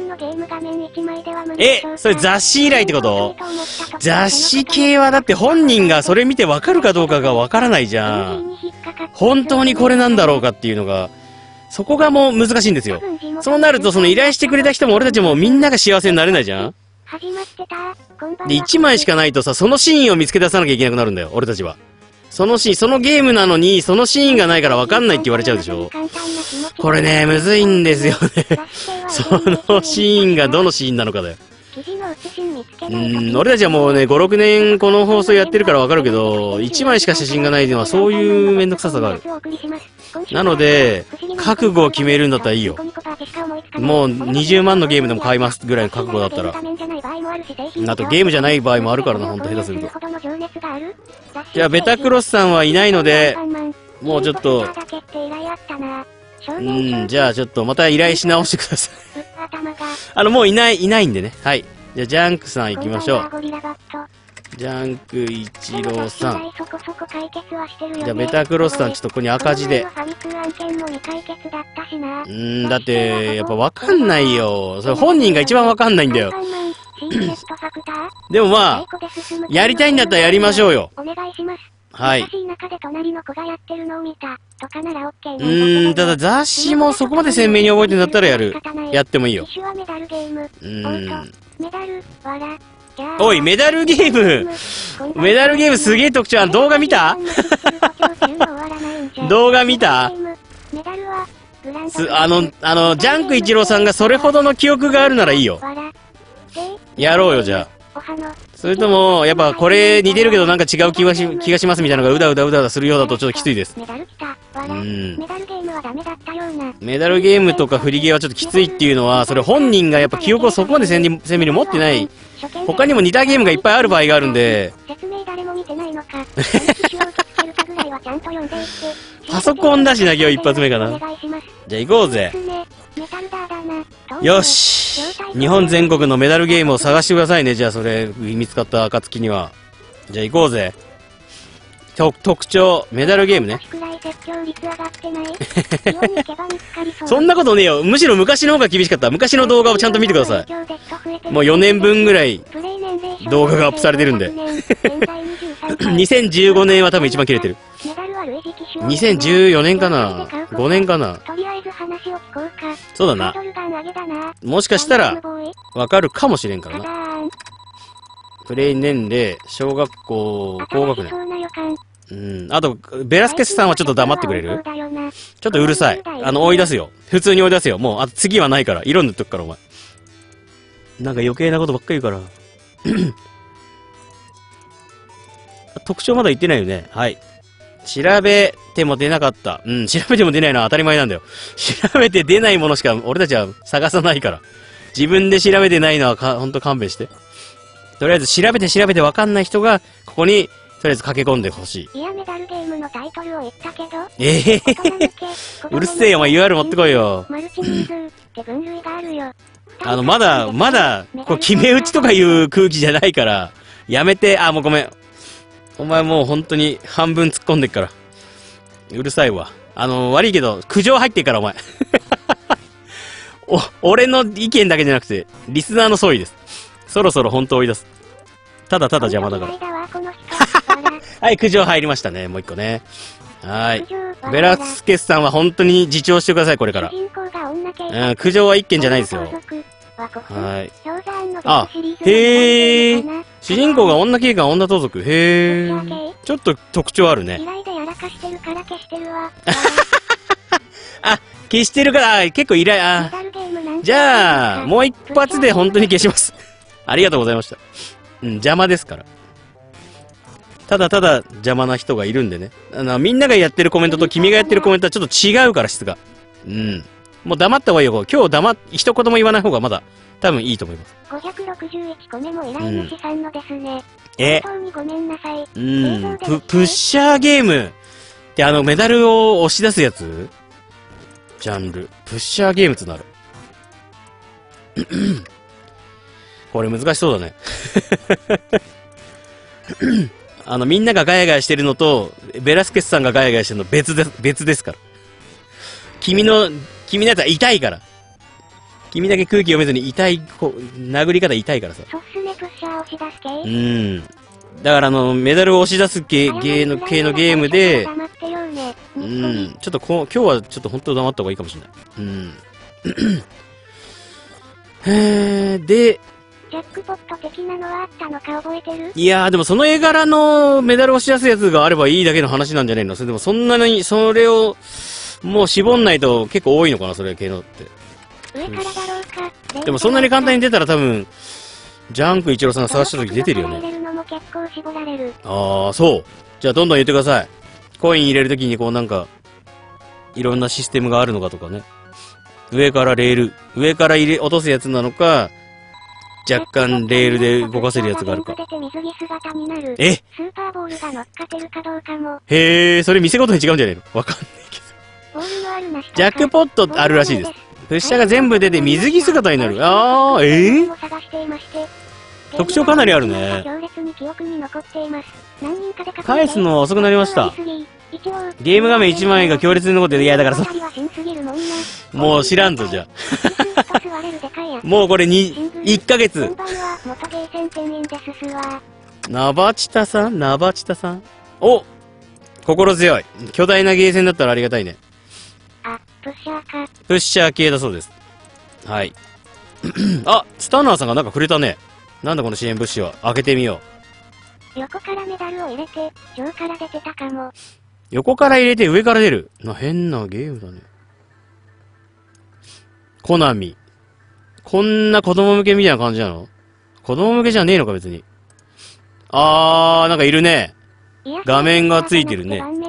え、それ雑誌依頼ってこと？雑誌系はだって本人がそれ見てわかるかどうかがわからないじゃん。本当にこれなんだろうかっていうのが、そこがもう難しいんですよ。そうなるとその依頼してくれた人も俺たちもみんなが幸せになれないじゃん。で、いちまいしかないとさ、そのシーンを見つけ出さなきゃいけなくなるんだよ、俺たちは。そのシーン、そのゲームなのに、そのシーンがないから分かんないって言われちゃうでしょ。これね、むずいんですよね。そのシーンがどのシーンなのかだよ。うん、俺たちはもうね、ご、ろくねんこの放送やってるから分かるけど、いちまいしか写真がないのはそういうめんどくささがある。なので、覚悟を決めるんだったらいいよ。もうにじゅうまんのゲームでも買いますぐらいの覚悟だったら。 あとゲームじゃない場合もあるからな、ほんと下手すると。じゃあベタクロスさんはいないので、もうちょっと、うん、じゃあちょっとまた依頼し直してください。あの、もういない、いないんでね。はい。じゃあジャンクさん行きましょう。ジャンク一郎さん。じゃあベタクロスさんちょっとここに赤字で。うーん、だって、やっぱわかんないよ。それ本人が一番わかんないんだよ。でもまあ、やりたいんだったらやりましょうよ。はい。うーん、ただ雑誌もそこまで鮮明に覚えてんだったらやる。やってもいいよ。うーん。おい、メダルゲームメダルゲームすげえ特徴ある。動画見た動画見たす、あの、あの、ジャンク一郎さんがそれほどの記憶があるならいいよ。やろうよ、じゃあ。それとも、やっぱこれ似てるけどなんか違う気がし、気がしますみたいなのがうだうだうだうだするようだとちょっときついです。うん。メダルゲームとかフリゲーはちょっときついっていうのは、それ本人がやっぱ記憶をそこまで鮮明に持ってない。他にも似たゲームがいっぱいある場合があるんで。パソコンだしな、今日一発目かな。じゃあ行こうぜ。よし。日本全国のメダルゲームを探してくださいね。じゃあそれ見つかった暁には。じゃあ行こうぜ。と特徴、メダルゲームね。そんなことねえよ。むしろ昔の方が厳しかった。昔の動画をちゃんと見てください。もうよねんぶんぐらい動画がアップされてるんで。にせんじゅうごねんは多分一番切れてる。にせんじゅうよねんかな ?ご 年かな。そうだな。もしかしたらわかるかもしれんからな。プレイ年齢、小学校高学年。うん。あと、ベラスケスさんはちょっと黙ってくれる？ちょっとうるさい。あの、追い出すよ。普通に追い出すよ。もう、あと次はないから。色塗っとくから、お前。なんか余計なことばっかり言うから。特徴まだ言ってないよね。はい。調べても出なかった。うん、調べても出ないのは当たり前なんだよ。調べて出ないものしか俺たちは探さないから。自分で調べてないのはか、ほんと勘弁して。とりあえず調べて調べてわかんない人が、ここに、とりあえず駆け込んでほしい。いや、メダルゲームのタイトルを言ったけど。ええー、うるせえよ、お前 ユーアール 持ってこいよ。マルチニーズって分類があるよ。あの、まだ、まだ、これ決め打ちとかいう空気じゃないから、やめて、あ、もうごめん。お前もう本当に半分突っ込んでっから。うるさいわ。あの、悪いけど、苦情入ってっから、お前。お、俺の意見だけじゃなくて、リスナーの総意です。そろそろ本当追い出す。ただただ邪魔だから。はい、苦情入りましたね。もう一個ね。はい。ベラスケスさんは本当に自重してください、これから。うん、苦情は一件じゃないですよ。はい。あ、へえ。主人公が女警官、女盗賊。へえ。ちょっと特徴あるね。あ、消してるから、結構依頼、あ。じゃあ、もう一発で本当に消します。ありがとうございました。うん、邪魔ですから。ただただ邪魔な人がいるんでね。あの、みんながやってるコメントと君がやってるコメントはちょっと違うから、質が。うん。もう黙った方がいいよ。今日黙っ、一言も言わない方がまだ、多分いいと思います。ごひゃくろくじゅういちこめも依頼主さんのですね。うん、え本当にごめんなさい。うん。プ、プッシャーゲームってあの、メダルを押し出すやつ？ジャンル。プッシャーゲームとなる。これ難しそうだね。あの、みんながガヤガヤしてるのと、ベラスケスさんがガヤガヤしてるの別で、別ですから。君の、君のやつは痛いから。君だけ空気読めずに痛い、こ殴り方痛いからさ。そうっすね、プッシャー押し出す系？うん。だからあの、メダルを押し出す系、ゲーの、系のゲームで、うん。ちょっとこう、今日はちょっと本当黙った方がいいかもしれない。うん。へー、で、ジャックポット的なのはあったのか覚えてる？いやーでもその絵柄のメダルを押し出すやつがあればいいだけの話なんじゃねえの？それでもそんなに、それを、もう絞んないと結構多いのかな、それ系のって。上からだろうか。でもそんなに簡単に出たら多分、ジャンク一郎さんが探した時出てるよね。ああ、そう。じゃあどんどん言ってください。コイン入れるときにこうなんか、いろんなシステムがあるのかとかね。上からレール、上から入れ、落とすやつなのか、 若干レールで動かせるやつがあるか。えスーパーボールが乗っかってるかどうかも。 へえ、それ店ごとに違うんじゃないの？わかんないけど。 ボールのあるなしとかジャックポットあるらしいです。プッシャーが全部出て水着姿になる。あー、ええー、特徴かなりあるね。返すの遅くなりました。ゲーム画面いちまいが強烈に残ってる。いやだからさ、もう知らんぞじゃあ。もうこれに、いっかげつ。ナバチタさんナバチタさんお、心強い。巨大なゲーセンだったらありがたいね。 あ、プッシャーか。 プッシャー系だそうです。はい。あ、スタナーさんがなんかくれたね。なんだこの支援物資は。開けてみよう。横からメダルを入れて、上から出てたかも。 横から入れて上から出る。な、変なゲームだね。コナミ。こんな子供向けみたいな感じなの？子供向けじゃねえのか別に。あー、なんかいるね。画面がついてるね。ん？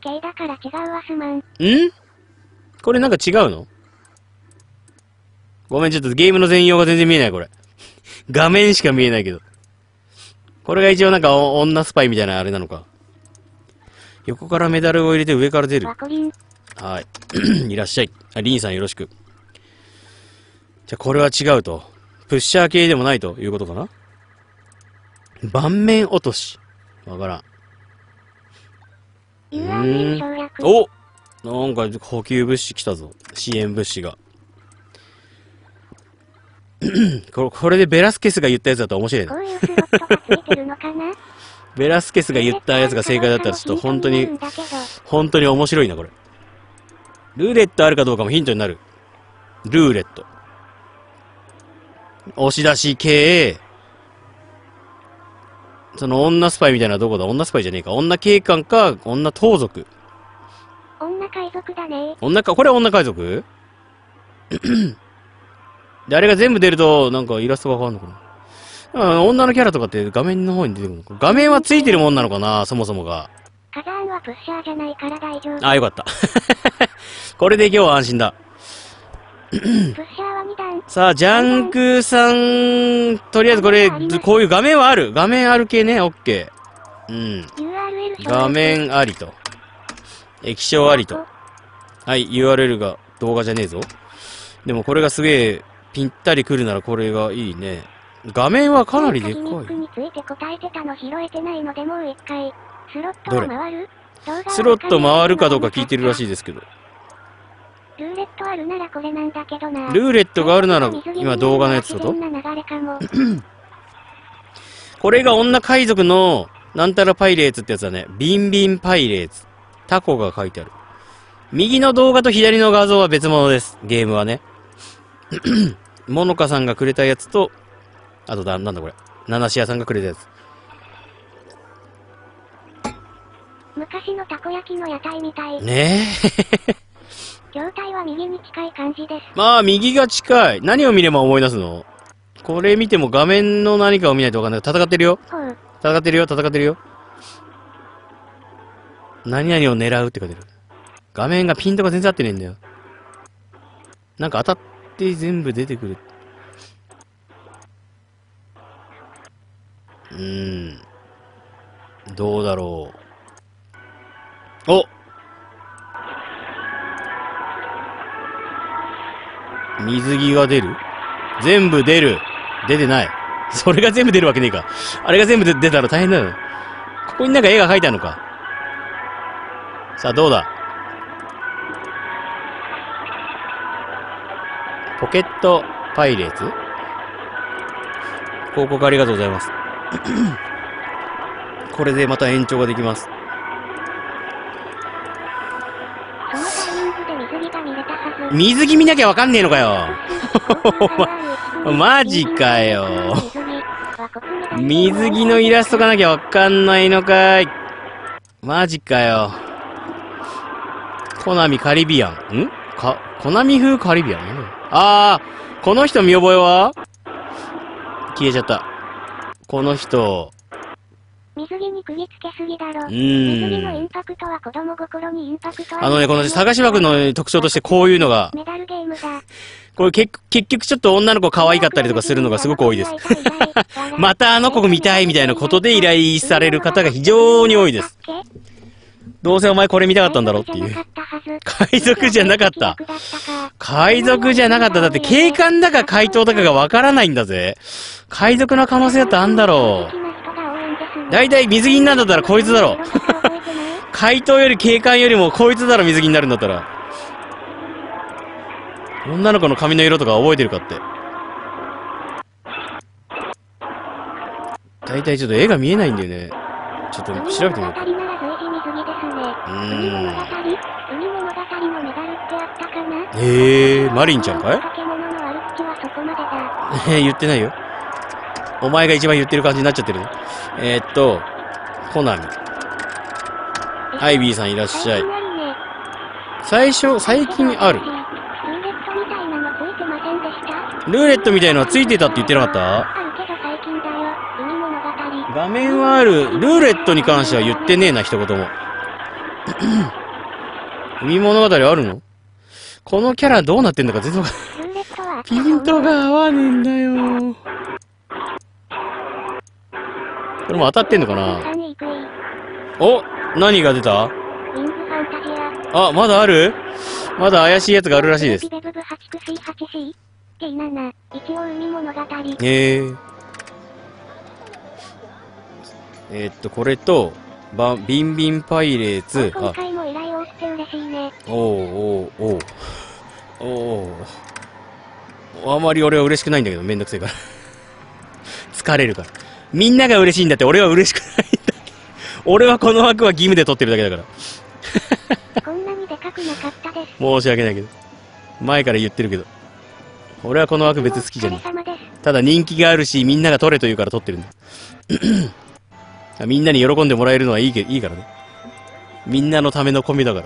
これなんか違うの？ごめん、ちょっとゲームの全容が全然見えない、これ。画面しか見えないけど。これが一応なんか女スパイみたいなあれなのか。横からメダルを入れて上から出る。はい。いらっしゃい。あ、リンさんよろしく。じゃあこれは違うと。プッシャー系でもないということかな？盤面落とし。わからん。 うーん。 お！なんか補給物資来たぞ。支援物資が。これ、これでベラスケスが言ったやつだと面白いな。 こういうスロットがついてるのかな？ ベラスケスが言ったやつが正解だったらちょっと本当に、本当に面白いな、これ。ルーレットあるかどうかもヒントになる。ルーレット。押し出し系、その女スパイみたいなのはどこだ？女スパイじゃねえか。女警官か、女盗賊。 女海賊だね。 女か、これは女海賊？で、あれが全部出ると、なんかイラストが変わるのかな？女のキャラとかって画面の方に出てくるのか。画面はついてるもんなのかな、そもそもが。 火山はプッシャーじゃないから大丈夫。 あ、よかった。これで今日は安心だ。 プッシャーはにだん。 さあ、ジャンクさん、とりあえずこれ、こういう画面はある。画面ある系ね、オッケー。うん。画面ありと。液晶ありと。はい、ユーアールエル が動画じゃねえぞ。でもこれがすげえ、ぴったり来るならこれがいいね。画面はかなりでかい。どれ？スロット回るかどうか聞いてるらしいですけど。 ルーレットあるならこれなんだけどな。 ルーレットがあるなら今動画のやつだと？これが女海賊のなんたらパイレーツってやつだね。ビンビンパイレーツ。タコが書いてある。右の動画と左の画像は別物です。ゲームはね。モノカさんがくれたやつと、あとだ、なんだこれ。ナナシアさんがくれたやつ。 昔のたこ焼きの屋台みたい。 ねえ。 筐体は右に近い感じです。 まあ、右が近い。何を見れば思い出すの？これ見ても画面の何かを見ないとわかんない。戦ってるよ。戦ってるよ、戦ってるよ。何々を狙うって書いてる。画面がピントが全然合ってねえんだよ。なんか当たって全部出てくる。うーん。どうだろう。お！水着が出る？全部出る。出てない。それが全部出るわけねえか。あれが全部出たら大変だよ。ここになんか絵が描いてあるのか。さあ、どうだ？ポケットパイレーツ？広告ありがとうございます。これでまた延長ができます。 そのタイミングで水着が見れたはず。 水着見なきゃわかんねえのかよ。マジかよ。水着のイラストがなきゃわかんないのかい。マジかよ。コナミカリビアン。んか、コナミ風カリビアン？あー、この人見覚えは？消えちゃった。この人。 水着に首つけすぎだろ。 うーん。 水着のインパクトは子供心にインパクトあのね、この探し枠の特徴としてこういうのが、 メダルゲームだ。 これ結結局ちょっと女の子可愛かったりとかするのがすごく多いです。またあの子見たいみたいなことで依頼される方が非常に多いです。どうせお前これ見たかったんだろうっていう。海賊じゃなかった。海賊じゃなかった。だって警官だか怪盗だかがわからないんだぜ。海賊の可能性だってあんだろう。だいたい水着になるんだったらこいつだろ。怪盗より警官よりもこいつだろ、水着になるんだったら。女の子の髪の色とか覚えてるかって。だいたいちょっと絵が見えないんだよね。ちょっと調べてみよう。うーん。へえー、マリンちゃんかい？えー、言ってないよ。お前が一番言ってる感じになっちゃってるね。えー、っと、コナミ。アイビーさんいらっしゃい。最初、最近ある。ルーレットみたいのはついてたって言ってなかった？画面はある。ルーレットに関しては言ってねえな、一言も。海物語あるの？このキャラどうなってんだか全然わかんない。ピントが合わねえんだよ。これも当たってんのかな？お、何が出た？あ、まだある？まだ怪しいやつがあるらしいです。へえー。えー、っと、これと、バン、ビンビンパイレーツ、あ、おうおうおう。おう。あまり俺は嬉しくないんだけど、めんどくせえから。疲れるから。みんなが嬉しいんだって、俺は嬉しくないんだけど。俺はこの枠は義務で取ってるだけだから。 こんなにでかくなかったです。 申し訳ないけど。前から言ってるけど。俺はこの枠別に好きじゃない。ただ人気があるし、みんなが取れと言うから取ってるんだ。みんなに喜んでもらえるのはいいけ、いいからね。みんなのためのコミだから。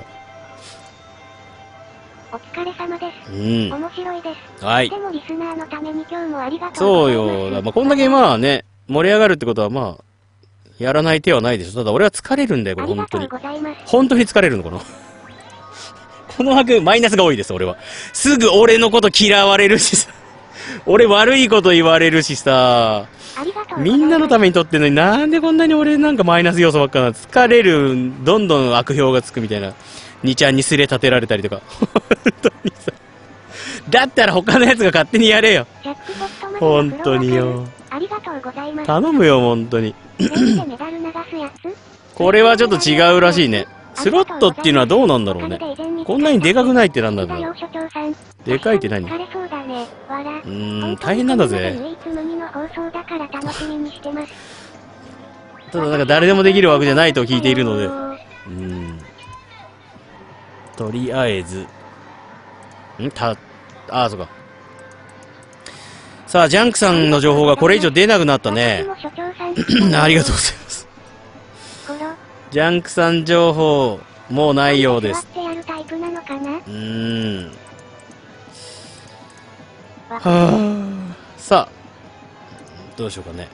お疲れ様です。 うん。 面白いです。 はい。 でもリスナーのために今日もありがとうそうよ。まあ、こんだけまあね、盛り上がるってことはまあ、やらない手はないでしょ。ただ俺は疲れるんだよ、これ本当に。本当に疲れるのかな。この枠マイナスが多いです、俺は。すぐ俺のこと嫌われるしさ。俺悪いこと言われるしさ。みんなのために撮ってんのになんでこんなに俺なんかマイナス要素ばっかな。疲れる、どんどん悪評がつくみたいな。にちゃんにすれ立てられたりとか。本当にさ。だったら他のやつが勝手にやれよ。本当によ。頼むよ、本当に。これはちょっと違うらしいね。スロットっていうのはどうなんだろうね。こんなにでかくないってなんだろう。でかいって何？うーん、大変なんだぜ。ただなんか誰でもできる枠じゃないと聞いているので。うーん。とりあえず。んた、ああ、そうか。さあ、ジャンクさんの情報がこれ以上出なくなったね。ありがとうございます。ジャンクさん情報、もうないようです。うーん。はあ。さあ、どうしようかね。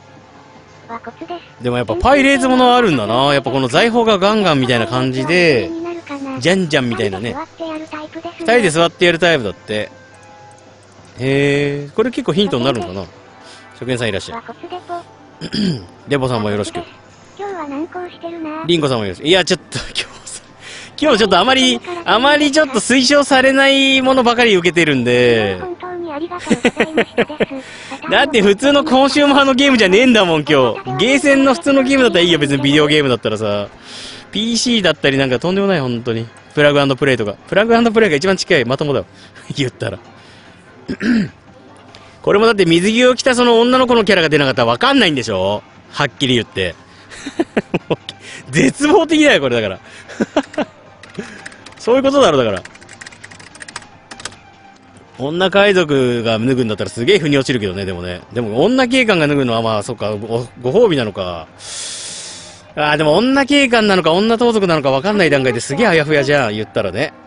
でもやっぱパイレーツものあるんだな。やっぱこの財宝がガンガンみたいな感じで、じゃんじゃんみたいなね。二人で座ってやるタイプだって。へえ、これ結構ヒントになるのかな。初見さんいらっしゃい。デポさんもよろしく。リンコさんもよろしく。いや、ちょっと今日さ、今日ちょっとあまり、あまりちょっと推奨されないものばかり受けてるんで。だって普通のコンシューマーのゲームじゃねえんだもん、今日。ゲーセンの普通のゲームだったらいいよ、別にビデオゲームだったらさ。ピーシー だったりなんかとんでもない、本当に。プラグ&プレイとか。プラグ&プレイが一番近い、まともだよ。言ったら。これもだって水着を着たその女の子のキャラが出なかったらわかんないんでしょ？はっきり言って。絶望的だよ、これだから。そういうことだろ、だから。女海賊が脱ぐんだったらすげえ腑に落ちるけどね、でもね。でも女警官が脱ぐのはまあ、そっか、ご、ご褒美なのか。ああ、でも女警官なのか女盗賊なのかわかんない段階ですげえあやふやじゃん、言ったらね。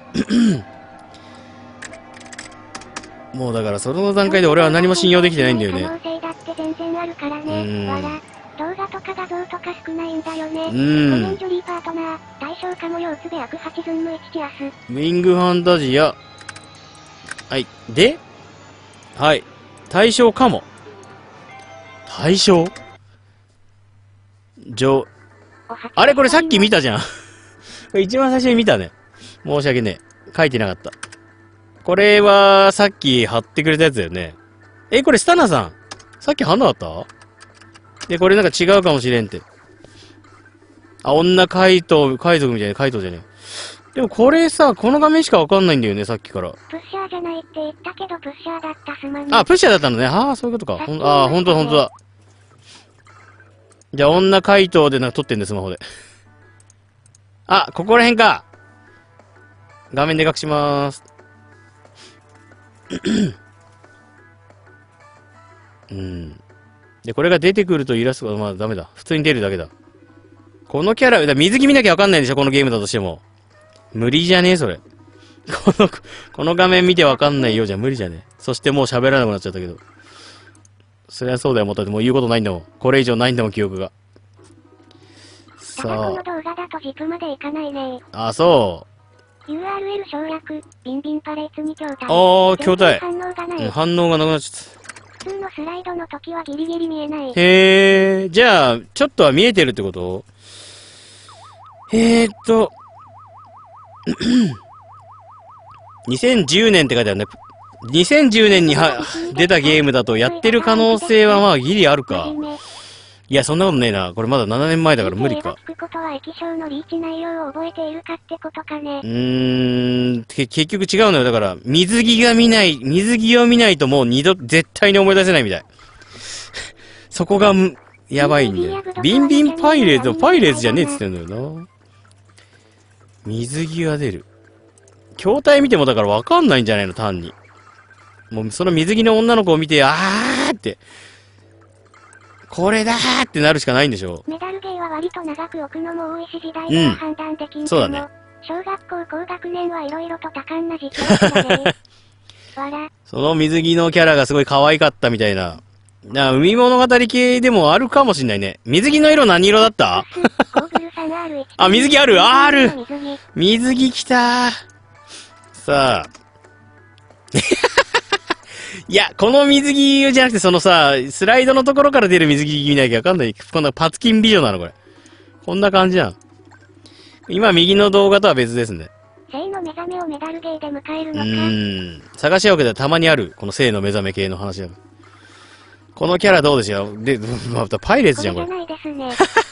もうだからその段階で俺は何も信用できてないんだよね。うん。 動画とか画像とか少ないんだよね。 うん。 コメンジョリーパートナー、対象かもようつべ約はちぶんのいちチアス。 ウィングファンタジア。はい。ではい。対象かも。対象上。あれこれさっき見たじゃん。一番最初に見たね。申し訳ねえ。書いてなかった。これは、さっき貼ってくれたやつだよね。え、これスタナさん。さっき貼んなかったで、これなんか違うかもしれんって。あ、女海斗、海賊みたいな海斗じゃねえ。でもこれさ、この画面しかわかんないんだよね、さっきから。 プッシャーじゃないって言ったけど、プッシャーだったすまん。 あ、プッシャーだったのね。ああ、そういうことか。ほんああ、ほんとだほんとだ。じゃあ、女海斗でなんか撮ってんで、スマホで。あ、ここら辺か。画面でかくしまーす。うん。で、これが出てくるとイラストが、まあダメだ。普通に出るだけだ。このキャラ、だ水着見なきゃわかんないでしょ、このゲームだとしても。無理じゃねえ、それ。この、この画面見てわかんないようじゃ無理じゃねえ。そしてもう喋らなくなっちゃったけど。そりゃそうだよ、もっともう言うことないんだもん。これ以上ないんだもん、記憶が。 さあ。この動画だとジップまでいかないね。 あ、そう。 ユーアールエル 省略、ビンビンパレーツに筐体。 あー、筐体。 反応がない。 うん、反応がなくなっちゃった。 普通のスライドの時はギリギリ見えない。 へー、じゃあ、ちょっとは見えてるってこと？えーっと、にせんじゅうねんって書いてあるね。にせんじゅうねんには出たゲームだとやってる可能性はまあギリあるか。いや、そんなことねえな。これまだななねんまえだから無理か。 聞くことは液晶のリーチ内容を覚えているかってことかね。 うーん、け結局違うのよ。だから、水着が見ない、水着を見ないともう二度、絶対に思い出せないみたい。そこが、やばいんだよ。ビンビンパイレーツ、パイレーツじゃねえっつってんのよな。水着が出る。筐体見てもだからわかんないんじゃないの、単に。もうその水着の女の子を見て、あーって、これだーってなるしかないんでしょ。 メダルゲーは割と長く置くのも多いし時代では判断できんけど、うん、 そうだね。 小学校高学年はいろいろと多感な時期だったね。わら。 その水着のキャラがすごい可愛かったみたいな。な、海物語系でもあるかもしんないね。水着の色何色だったあ、水着あるある水着来たー。さあ。いや、この水着じゃなくてそのさ、スライドのところから出る水着見なきゃわかんない。こんなパツキン美女なのこれ。こんな感じじゃん。今右の動画とは別ですね。 性の目覚めをメダルゲーで迎えるのか。 うーん。探し合うけどたまにある。この性の目覚め系の話だ。このキャラどうでしょうで、またパイレーツじゃんこれ。 これじゃない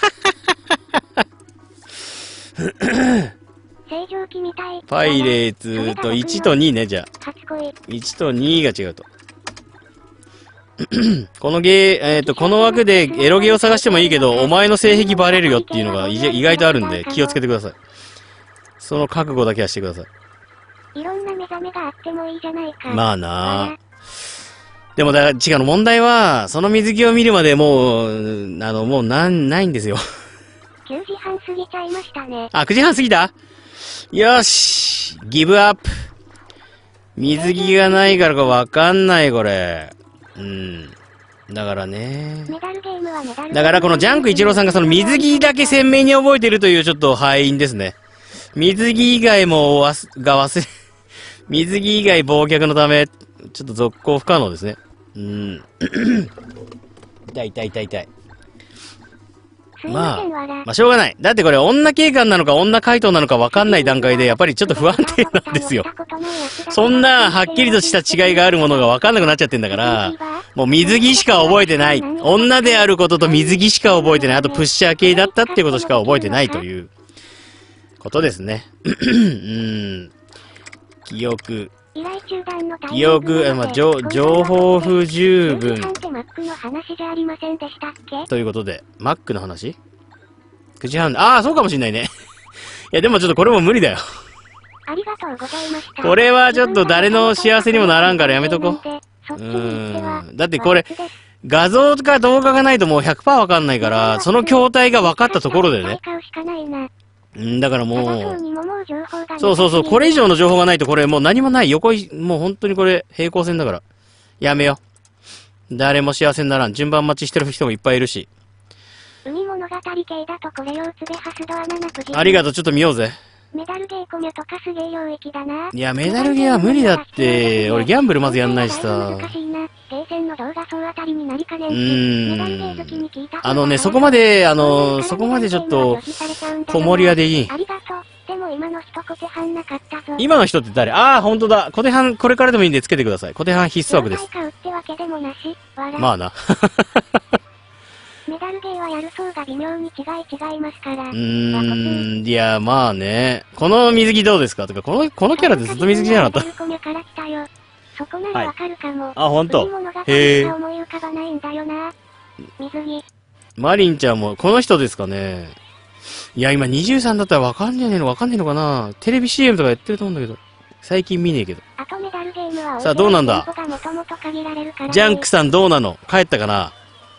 ですね。正常期みたい。 パイレーツといちとにね、じゃあ。いちとにが違うと。このゲー、えっと、この枠でエロゲーを探してもいいけど、お前の性癖バレるよっていうのが意外とあるんで、気をつけてください。その覚悟だけはしてください。 いろんな目覚めがあってもいいじゃないか。 まあなあ。でもだ、違うの問題は、その水着を見るまでもう、あの、もうなん、ないんですよ。 きゅうじはん過ぎちゃいましたね。 あ、くじはん過ぎた？よしギブアップ水着がないからかわかんない、これ。うん。だからね。 メダルゲームはメダル。 だからこのジャンク一郎さんがその水着だけ鮮明に覚えてるというちょっと敗因ですね。水着以外もわす、が忘れ、水着以外忘却のため、ちょっと続行不可能ですね。うん。痛い痛い痛い痛い。まあ、まあしょうがない。だってこれ女警官なのか女怪盗なのか分かんない段階でやっぱりちょっと不安定なんですよ。そんなはっきりとした違いがあるものが分かんなくなっちゃってんだから、もう水着しか覚えてない。女であることと水着しか覚えてない。あとプッシャー系だったってことしか覚えてないということですね。うん。記憶。記憶、まあ、情報不十分。ということで、マックの話 ?く 時半、ああ、そうかもしんないね。いや、でもちょっとこれも無理だよ。 ありがとうございました。 これはちょっと誰の幸せにもならんからやめとこう。うーん。だってこれ、画像か動画がないともう ひゃくパーセント わかんないから、その筐体が分かったところでね。んだからもう、そうそうそう、これ以上の情報がないとこれもう何もない。横い、もう本当にこれ平行線だから。やめよう。誰も幸せにならん。順番待ちしてる人もいっぱいいるし。 物語系だとこれ腰つべハスドアナナプジ。 ありがとう、ちょっと見ようぜ。 メダルゲーコミャとかすげえ領域だな。 いや、メダルゲーは無理だって。俺ギャンブルまずやんないしさ。 難しいな。ゲーセンの動画総当たりになりかねんし。 うーんメダルゲー好きに聞いた。 あのね、そこまで、あの、そこまでちょっと、小盛りはでいい。 ありがとう。でも今の人小手半なかったぞ。 今の人って誰？ああ、ほんとだ。小手半、これからでもいいんでつけてください。小手半必須枠です。 買うってわけでもなし。 まあな。 メダルゲーはやる層が微妙に違い違いますから。 うーん、いや、まあね。この水着どうですかとか、この、このキャラってずっと水着じゃなかった。 そこならわかるかも。はい、 あ、ほんと。 へえ。思い浮かばないんだよな。水着。 マリンちゃんも、この人ですかね。いや、今にじゅうさんだったらわかんじゃねえのわかんねえのかな。テレビ シーエム とかやってると思うんだけど。最近見ねえけど。 あとメダルゲームはさあ、どうなんだ。ジャンクさんどうなの？帰ったかな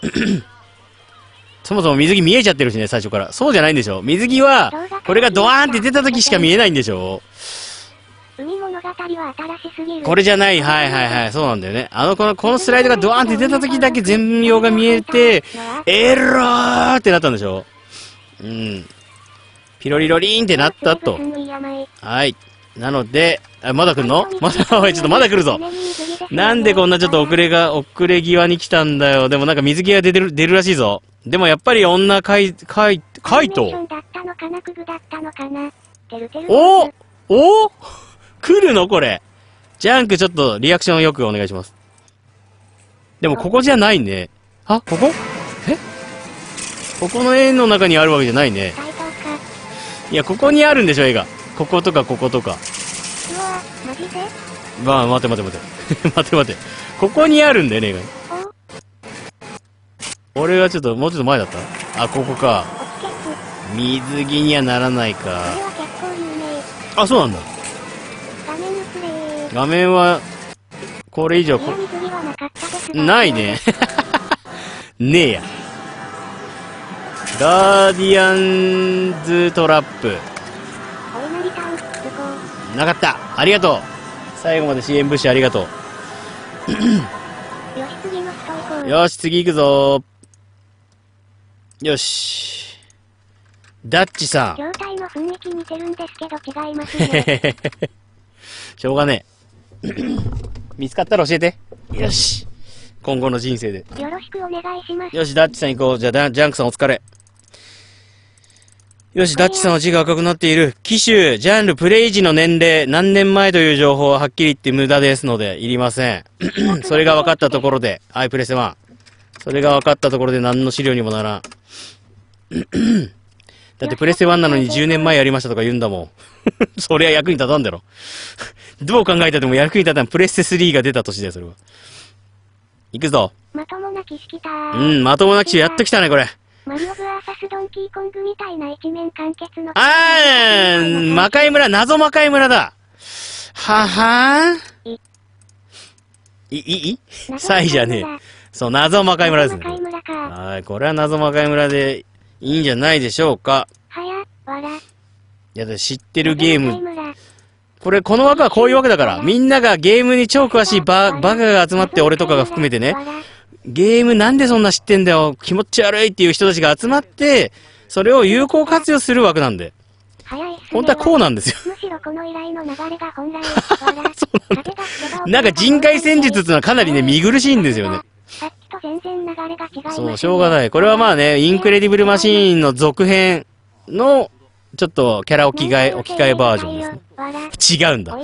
そもそも水着見えちゃってるしね、最初から。そうじゃないんでしょ。水着は、これがドワーンって出た時しか見えないんでしょ。 海物語は新しすぎる。 これじゃない。はいはいはい。そうなんだよね。あの、この、このスライドがドワーンって出た時だけ全容が見えて、エローってなったんでしょ。うん。ピロリロリーンってなったと。はい。なので、あ、まだ来るの？まだ、おい、ちょっとまだ来るぞ。なんでこんなちょっと遅れが、遅れ際に来たんだよ。でもなんか水着が出てる、出るらしいぞ。でもやっぱり女かい、かい、カイト。おお来るのこれ。ジャンクちょっとリアクションよくお願いします。でもここじゃないね。あ、ここ？え？ここの絵の中にあるわけじゃないね。いや、ここにあるんでしょ、絵が。こことかこことか。 うわぁ、マジで？ まあ、待て待て待て。待て待て。ここにあるんだよね、絵が。俺はちょっと、もうちょっと前だった？あ、ここか。水着にはならないか。あ、そうなんだ。画面は、これ以上こ、ないね。ねえや。ガーディアンズトラップ。なかった。ありがとう。最後まで支援物資ありがとう。よし、次行くぞ。よし。ダッチさん。 筐体の雰囲気似てるんですけど違いますね。 しょうがねえ。見つかったら教えて。よし。今後の人生で。 よろしくお願いします。 よし、ダッチさん行こう。じゃあ、ジャンクさんお疲れ。よし、ダッチさんは字が赤くなっている。機種、ジャンル、プレイ時の年齢、何年前という情報ははっきり言って無駄ですので、いりません。それが分かったところで、はい、プレステワン。それが分かったところで何の資料にもならん。だってプレステワンなのにじゅうねんまえやりましたとか言うんだもん。そりゃ役に立たんだろ。どう考えたっても役に立たん。プレステスリーが出た年だよ、それは。行くぞ。 まともな騎士来たー。 うん、まともな騎士やっと来たね、これ。 マリオブアーサスドンキーコングみたいな一面完結の。 あー、魔界村、謎魔界村だ。ははーん。い、い、いサイじゃねえ。そう、謎魔界村ですね。はい、これは謎魔界村でいいんじゃないでしょうか。 はや、わら。いや、だ知ってるゲーム。これ、この枠はこういうわけだから。みんながゲームに超詳しいバ、バカが集まって俺とかが含めてね。ゲームなんでそんな知ってんだよ。気持ち悪いっていう人たちが集まって、それを有効活用する枠なんで。本当はこうなんですよ。 むしろこの依頼の流れが本来はそうなんだ。なんか人海戦術っていうのはかなりね、見苦しいんですよね。 さっきと全然流れが違います、ね。 そう、しょうがない。これはまあね、インクレディブルマシーンの続編の、ちょっとキャラ置き換え、置き換えバージョンですね。違うんだ。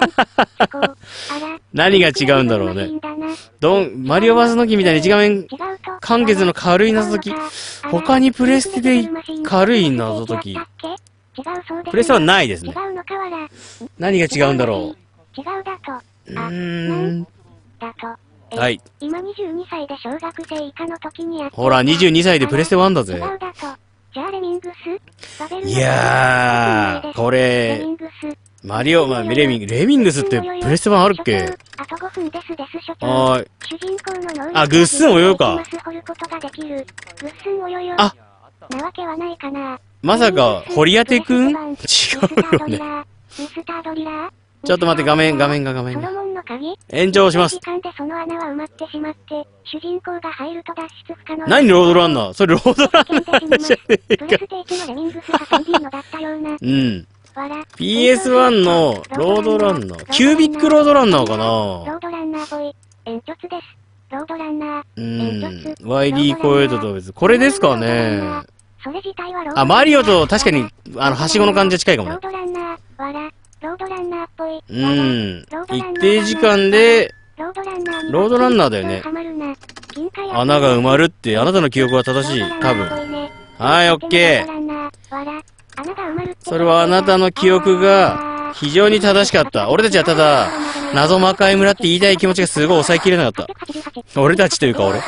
何が違うんだろうね。ドン、マリオバースの木みたいに一画面完結の軽い謎解き。他にプレステで軽い謎解き。プレステはないですね。何が違うんだろう。 違うだと。 うーん。 だと。 はい。 今にじゅうにさいで小学生以下の時にやってほら、にじゅうにさいでプレステワンだぜ。 違うだと。じゃあレミングスいやー、これ、マリオ、まあ、レミング、レミングスってプレステワンあるっけ？ あとごふんですです所長。 はーい。 主人公の能力あ、グッスンおよか。 掘ることができる。グッスンおよよ。 あ、 なわけはないかな。 まさか、堀当くん違うよね。 ミスタードリラーちょっと待って、画面、画面が画面が。延長します。 時間でその穴は埋まってしまって、主人公が入ると脱出不可能。 何ロードランナーそれロードランナーじゃねえか。 プレステいちのレミングスが スリーディー のだったような。 うん。ピーエスワン のロードランナー。キュービックロードランナーかな。 ロードランナーっぽい。煙突です。ロードランナー。 うーん。ワイディー コエドと別。これですかね。 それ自体はロードランナー。 あ、マリオと確かに、あの、はしごの感じは近いかもね。 ロードランナー、わら。ロードランナーっぽい。 うーん。一定時間で、 ロードランナーロードランナーだよね。穴が埋まるって、あなたの記憶は正しい。多分。はい、オッケー。それはあなたの記憶が非常に正しかった。俺たちはただ、謎魔界村って言いたい気持ちがすごい抑えきれなかった。俺たちというか俺。は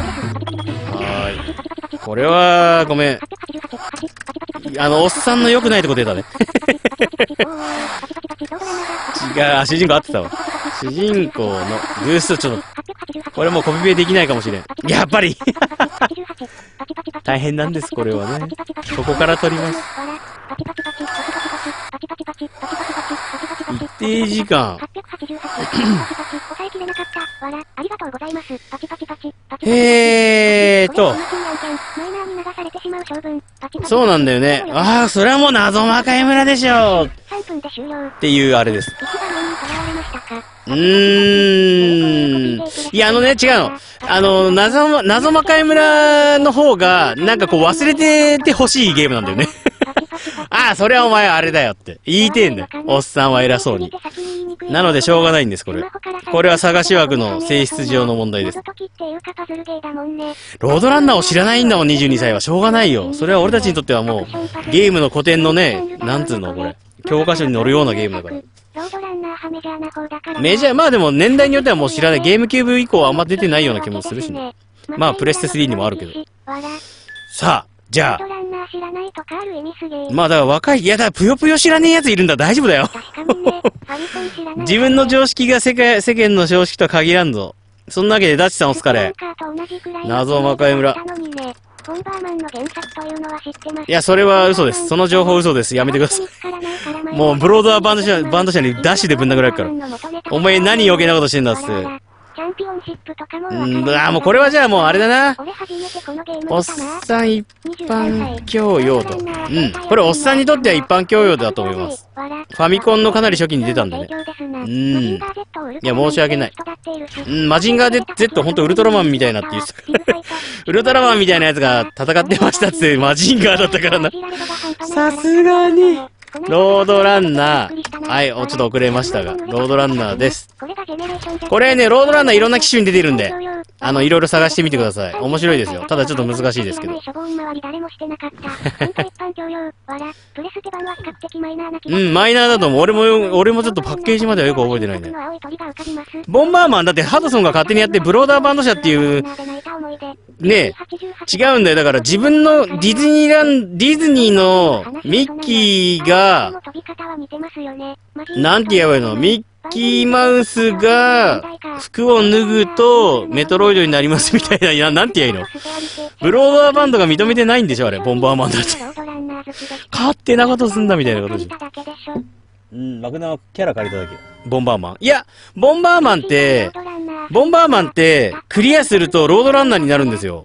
ーい。これは、ごめん。あの、おっさんの良くないとこ出たね。違う、あ、主人公合ってたわ。主人公のブースト、ちょっと、これもうコピペできないかもしれん。やっぱり大変なんです、これはね。ここから撮ります。一定時間。えーと。そうなんだよね。ああ、それはもう謎魔界村でしょっていうあれです。うーん。いや、あのね、違うの。あの、謎、謎魔界村の方が、なんかこう忘れててほしいゲームなんだよね。ああ、それはお前あれだよって言いてえんだよ。おっさんは偉そうに。なのでしょうがないんです、これ。これは探し枠の性質上の問題です。ロードランナーを知らないんだもん、にじゅうにさいは。しょうがないよ。それは俺たちにとってはもう、ゲームの古典のね、なんつうの、これ。教科書に載るようなゲームだから。メジャー、まあでも年代によってはもう知らない。ゲームキューブ以降はあんま出てないような気もするしね。まあ、プレステスリーにもあるけど。さあ、じゃあ。まあだから若い、いやだ、ぷよぷよ知らねえやついるんだ、大丈夫だよ。自分の常識が世界、世間の常識とは限らんぞ。そんなわけで、ダッチさんお疲れ。謎魔界村。いや、それは嘘です。その情報嘘です。やめてください。もう、ブローダーバンド社、バンド社にダッシュでぶん殴られるから。お前何余計なことしてんだっつって。うん、ああ、もうこれはじゃあもうあれだな。おっさん一般教養と。うん。これおっさんにとっては一般教養だと思います。ファミコンのかなり初期に出たんでね。うん。いや、申し訳ない。うん、マジンガー Z、ほんとウルトラマンみたいなって言ってた。ウルトラマンみたいなやつが戦ってましたってマジンガーだったからな。さすがに。ロードランナー。はい、おちょっと遅れましたが、ロードランナーです。これね、ロードランナーいろんな機種に出てるんで、あの、いろいろ探してみてください。面白いですよ。ただちょっと難しいですけど。うん、マイナーだと思う。俺も、俺もちょっとパッケージまではよく覚えてないね。ボンバーマンだってハドソンが勝手にやってブローダーバンド社っていう、ねえ、違うんだよ。だから自分のディズニーラン、ディズニーのミッキーが、なんて言えばいいの？ミッキーマウスが服を脱ぐとメトロイドになりますみたいな、いや、なんて言えばいいの？ブローダーバンドが認めてないんでしょあれ、ボンバーマンだって。勝手なことすんだみたいなことでしょ。うん、爆弾はキャラ借りただけ。ボンバーマン。いや、ボンバーマンって、ボンバーマンって、クリアするとロードランナーになるんですよ。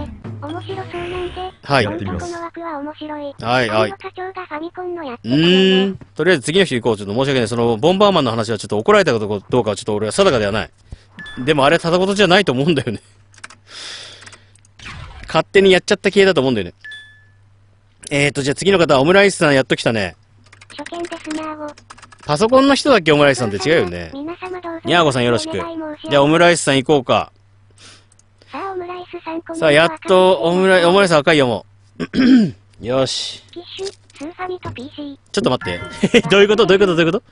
はい、やってみます。はい、はい。うーん。とりあえず次の人行こう。ちょっと申し訳ない。その、ボンバーマンの話はちょっと怒られたことどうかはちょっと俺は定かではない。でもあれはただ事じゃないと思うんだよね。勝手にやっちゃった系だと思うんだよね。えーと、じゃあ次の方はオムライスさんやっときたね。パソコンの人だっけオムライスさんって違うよね。ニャーゴさんよろしく。じゃあオムライスさん行こうか。さあ、やっとオムライス、オムライス赤いよもう。よし。ちょっと待って。どういうことどういうことどういうこと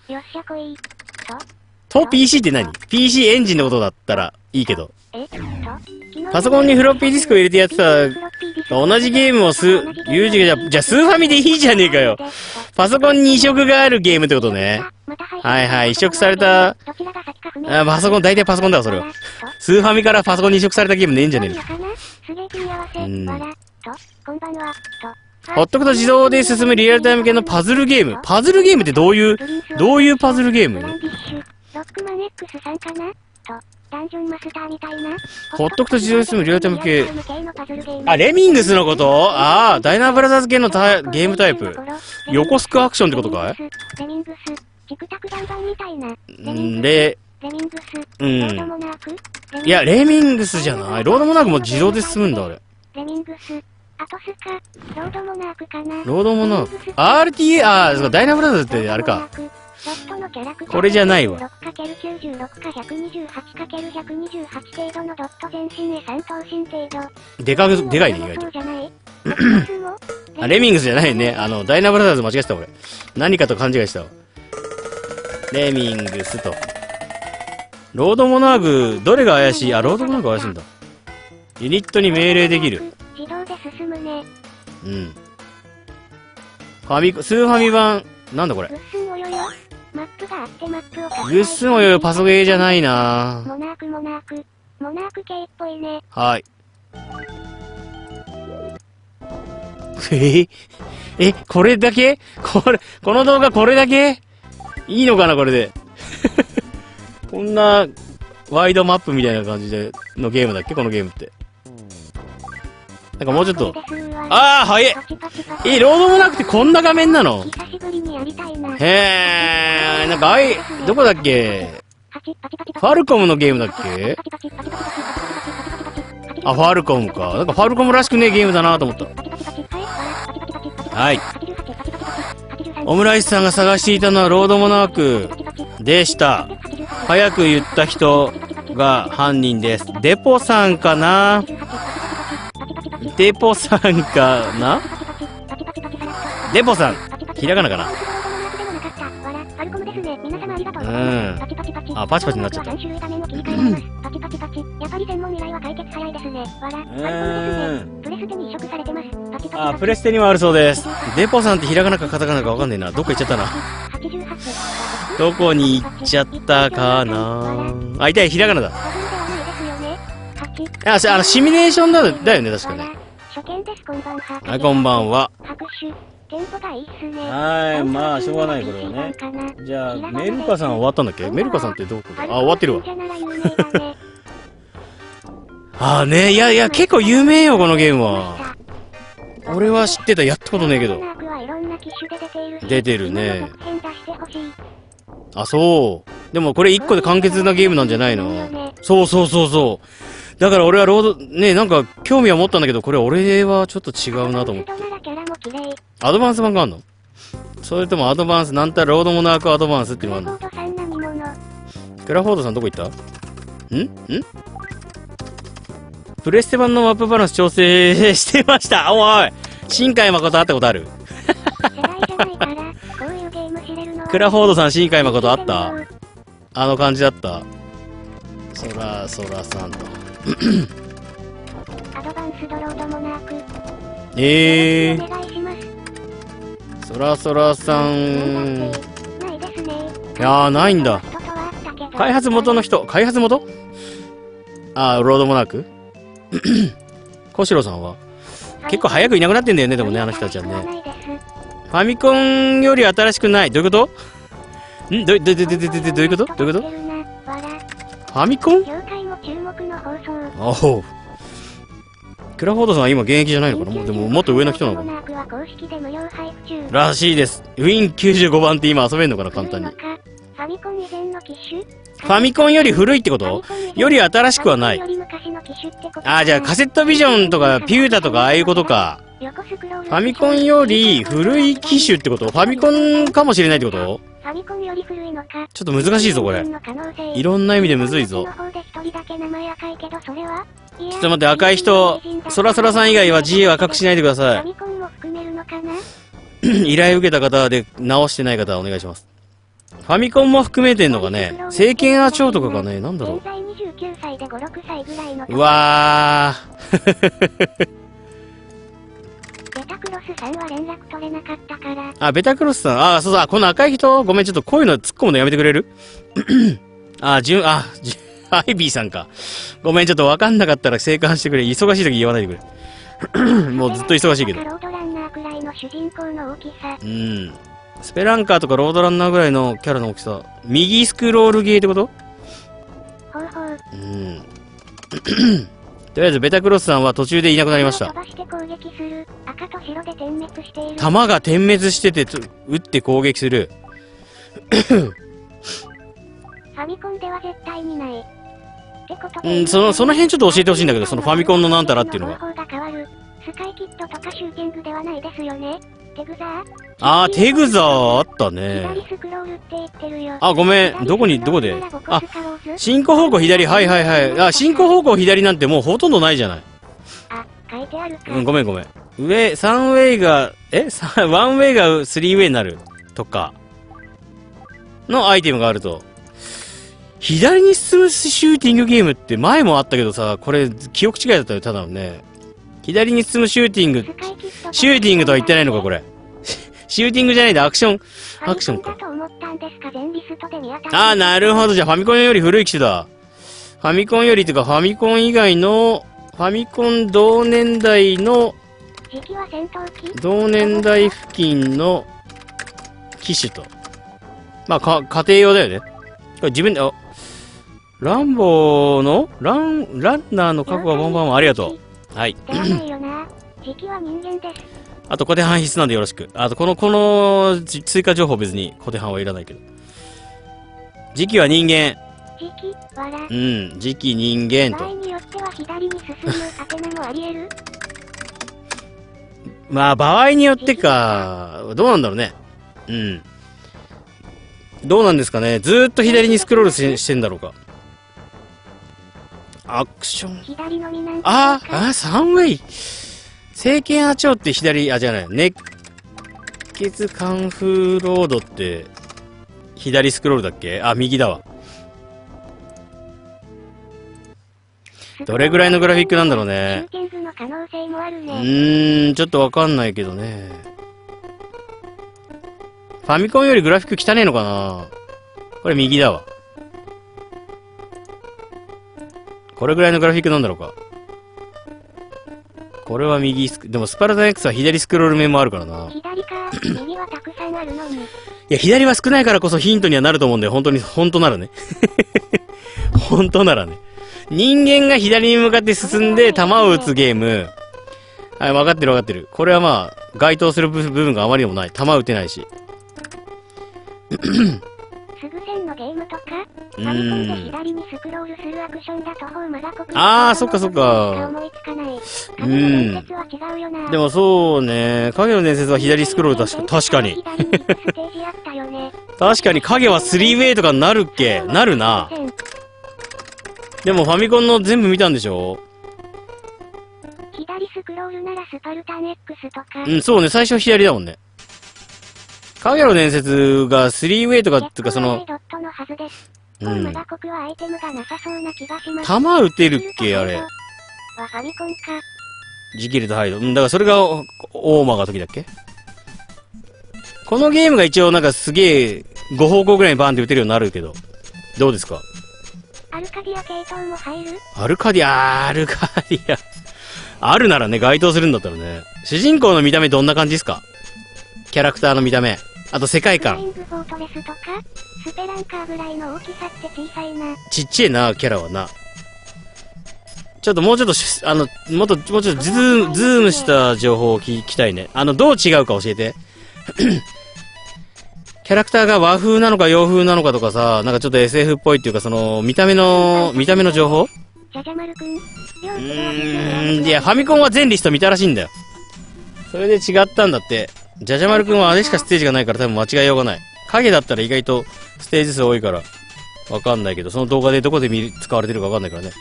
と ピーシー って何 ?ピーシー エンジンのことだったらいいけど。パソコンにフロッピーディスクを入れてやってた、同じゲームをす、ユージがじゃ、じゃあスーファミでいいじゃねえかよ。パソコンに移植があるゲームってことね。はいはい、移植された、あ、パソコン、大体パソコンだわ、それは。スーファミからパソコンに移植されたゲームねえんじゃねえの。うん。 ほっとくと自動で進むリアルタイム系のパズルゲーム。パズルゲームってどういう、どういうパズルゲーム？ ロックマン X さんかなと、ダンジョンマスターみたいな。 ほっとくと自動で進むリアルタイム系。あ、レミングスのこと？ああ、ダイナーブラザーズ系のタゲームタイプ。横スクアクションってことかい？ レミングス、チクタク弾丸みたいな。 んで、 レミングス、 うん。 ロードモナーク？ いや、レミングスじゃない。ロードモナークも自動で進むんだ、あれ。 レミングス、アトスカ、ロードモナークかな。 ロードモナーク。アールティーエー、ああ、そうか、ダイナーブラザーズってあれか。これじゃないわ。 ろくかけるきゅうじゅうろく か ひゃくにじゅうはちかけるひゃくにじゅうはち 程度のドット全身へさん等身程度。 でかく、でかいね、意外と。あ、レミングスじゃないね。あの、ダイナーブラザーズ間違えた、俺。何かと勘違いしたわ。レミングスと。ロードモナーク、どれが怪しい？あ、ロードモナーク怪しいんだ。ユニットに命令できる。 自動で進むね。 うん。ファミ、スーファミ版、なんだこれ。 グッスンおよよ。マップがあってマップをグッスンおよよパソゲーじゃないな。 モナークモナーク。モナーク系っぽいね。 はい。ええ、これだけ？これ、この動画これだけ？いいのかな、これで。こんな、ワイドマップみたいな感じで、のゲームだっけこのゲームって。なんかもうちょっと。ああ、早い！え、ロードもなくてこんな画面なの？へえ、なんかあい、どこだっけ？ファルコムのゲームだっけ？あ、ファルコムか。なんかファルコムらしくねえゲームだなと思った。はい。オムライスさんが探していたのはロードモナークでした。早く言った人が犯人です。デポさんかな？デポさんかな？デポさん。ひらがなかな？うん。あ、パチパチになっちゃった。うん。あ、プレステにもあるそうです。デポさんってひらがなかカタカナかわかんねえな。どっか行っちゃったな。どこに行っちゃったかな。あ、いたい、ひらがなだ。あ、あの、シミュレーションだ、だよね、確かね。はい、こんばんは。はい、まあ、しょうがない、これはね。じゃあ、メルカさんは終わったんだっけ？メルカさんってどこだ？あ、終わってるわ。あーね、いやいや、結構有名よ、このゲームは。俺は知ってた、やったことねえけど。出てるね。あ、そう。でもこれ一個で完結なゲームなんじゃないの？そうそうそうそう。だから俺はロード、ね、なんか興味は持ったんだけど、これ俺はちょっと違うなと思って。アドバンス版があんの？それともアドバンス、なんたらロードモナークアドバンスっていうのがあんの？クラフォードさんどこ行った？ん？ん？プレステ版のマップバランス調整してました。おい！新海誠会ったことある？クラフォードさん、新海誠あった？あの感じだった。そら、そらさんと。 アドバンスドロードモナーク。 えー。そらそらさん。いやー、ないんだ。開発元の人。開発元？あー、ロードモナーク？小城さんは結構早くいなくなってんだよね、でもね、あの人たちはね。ファミコンより新しくない。どういうこと？んど、ど、ど、ど、ど、ど、どういうこと？どういうこと？ファミコン？おお。クラフォードさんは今現役じゃないのかな？でももっと上の人なのかな？らしいです。ウィンきゅうじゅうごばんって今遊べんのかな、簡単に。ファミコンより古いってこと？より新しくはない。ああ、じゃあカセットビジョンとかピュータとかああいうことか。ファミコンより古い機種ってこと？ファミコンかもしれないってこと？ちょっと難しいぞ、これ。いろんな意味でむずいぞ。ちょっと待って、赤い人、そらそらさん以外は字は隠しないでください。依頼受けた方で直してない方はお願いします。ファミコンも含めてんのかね？聖剣アチョウとかかね？なんだろう。うわー。 ベタクロスさんは連絡取れなかったから。 あ、ベタクロスさん。あ、そうそう、この赤い人、ごめん、ちょっとこういうの突っ込むのやめてくれる？あ、じゅん、あ、じゅ、アイビーさんか。ごめん、ちょっとわかんなかったら生還してくれ。忙しい時言わないでくれ。もうずっと忙しいけど。 ーくらいの主人公の大きさ。 うん。スペランカーとかロードランナーぐらいのキャラの大きさ。右スクロールゲーってこと？ ほうほう。 うん。とりあえずベタクロスさんは途中でいなくなりました。 飛ばして攻撃する。赤と白で点滅している。 弾が点滅してて、撃って攻撃する。 ファミコンでは絶対にない。ってことで、 うん、その、その辺ちょっと教えてほしいんだけど、そのファミコンのなんたらっていうのが。 方法が変わる。スカイキットとかシューティングではないですよね。テグザー？ あー、テグザーあったね。 左スクロールって言ってるよ。 あ、ごめん。どこに、どこで？あ、進行方向左。はいはいはい。あ、進行方向左なんてもうほとんどないじゃない。 あ、書いてあるか。 うん、ごめんごめん。上、さんウェイが、え ?ワンウェイがスリーウェイになるとか、のアイテムがあると。左に進むシューティングゲームって前もあったけどさ、これ、記憶違いだったよ、ただのね。左に進むシューティング、シューティングとは言ってないのか、これ。シューティングじゃないで、アクション、アクションか。ああ、なるほど。じゃあ、ファミコンより古い機種だ。ファミコンよりというか、ファミコン以外の、ファミコン同年代の、同年代付近の機種と。まあ、か、家庭用だよね。これ自分で、あ、ランボーのラン、ランナーの過去はボンバンはありがとう。はい。あと、小手半必須なんでよろしく。あと、この、この、追加情報別に小手半はいらないけど。時期は人間。 時期、わら。 うん、時期人間と。 場合によっては左に進むアテナもあり得る？ まあ、場合によってか、どうなんだろうね。うん。どうなんですかね。ずーっと左にスクロール し, してんだろうか。アクション。 左のみなんあー、あー、さんウェイ。聖剣アチョウって左、あ、じゃない。熱血カンフーロードって、左スクロールだっけ？あ、右だわ。どれぐらいのグラフィックなんだろうね。 うーん、ちょっとわかんないけどね。ファミコンよりグラフィック汚ねえのかな？これ右だわ。これぐらいのグラフィックなんだろうか。これは右スク、でもスパルタン X は左スクロール面もあるからな。 左か、右はたくさんあるのに。いや、左は少ないからこそヒントにはなると思うんだよ。本当に、本当ならね。本当ならね。人間が左に向かって進んで弾を撃つゲーム。はい、分かってる分かってる。これはまあ、該当する部分があまりでもない。弾撃てないし。 すぐ線のゲームとか、ファミコンで左にスクロールするアクションだとフォーマが濃くあー、そっかそっか。 思いつかない。 うん。でもそうね、影の伝説は左スクロール確か、確かに。確かに影はスリーウェイとかになるっけ？なるな。でもファミコンの全部見たんでしょ？ 左スクロールならスパルタン X とか。 うん、そうね、最初左だもんね。影の伝説がスリーウェイとかっていうかその、うん。弾撃てるっけあれ。ジキルとハイド。うん、だからそれが、オーマーが時だっけ？このゲームが一応なんかすげえ、ご方向ぐらいにバーンって撃てるようになるけど。どうですか？ アルカディア系統も入る？ アルカディア、アルカディア。あるならね、該当するんだったらね。主人公の見た目どんな感じですか？キャラクターの見た目。あと世界観。 スペランカーぐらいの大きさって小さいな。 ちっちゃいな、キャラはな。ちょっともうちょっと、あの、もっと、もうちょっとズーム、ズームした情報を聞きたいね。あの、どう違うか教えて。キャラクターが和風なのか洋風なのかとかさ、なんかちょっと エスエフ っぽいっていうか、その、見た目の、見た目の情報？ じゃじゃ丸くん。うーん、いや、ファミコンは全リスト見たらしいんだよ。それで違ったんだって。じゃじゃ丸くんはあれしかステージがないから多分間違いようがない。影だったら意外とステージ数多いから、わかんないけど、その動画でどこで見使われてるかわかんないからね。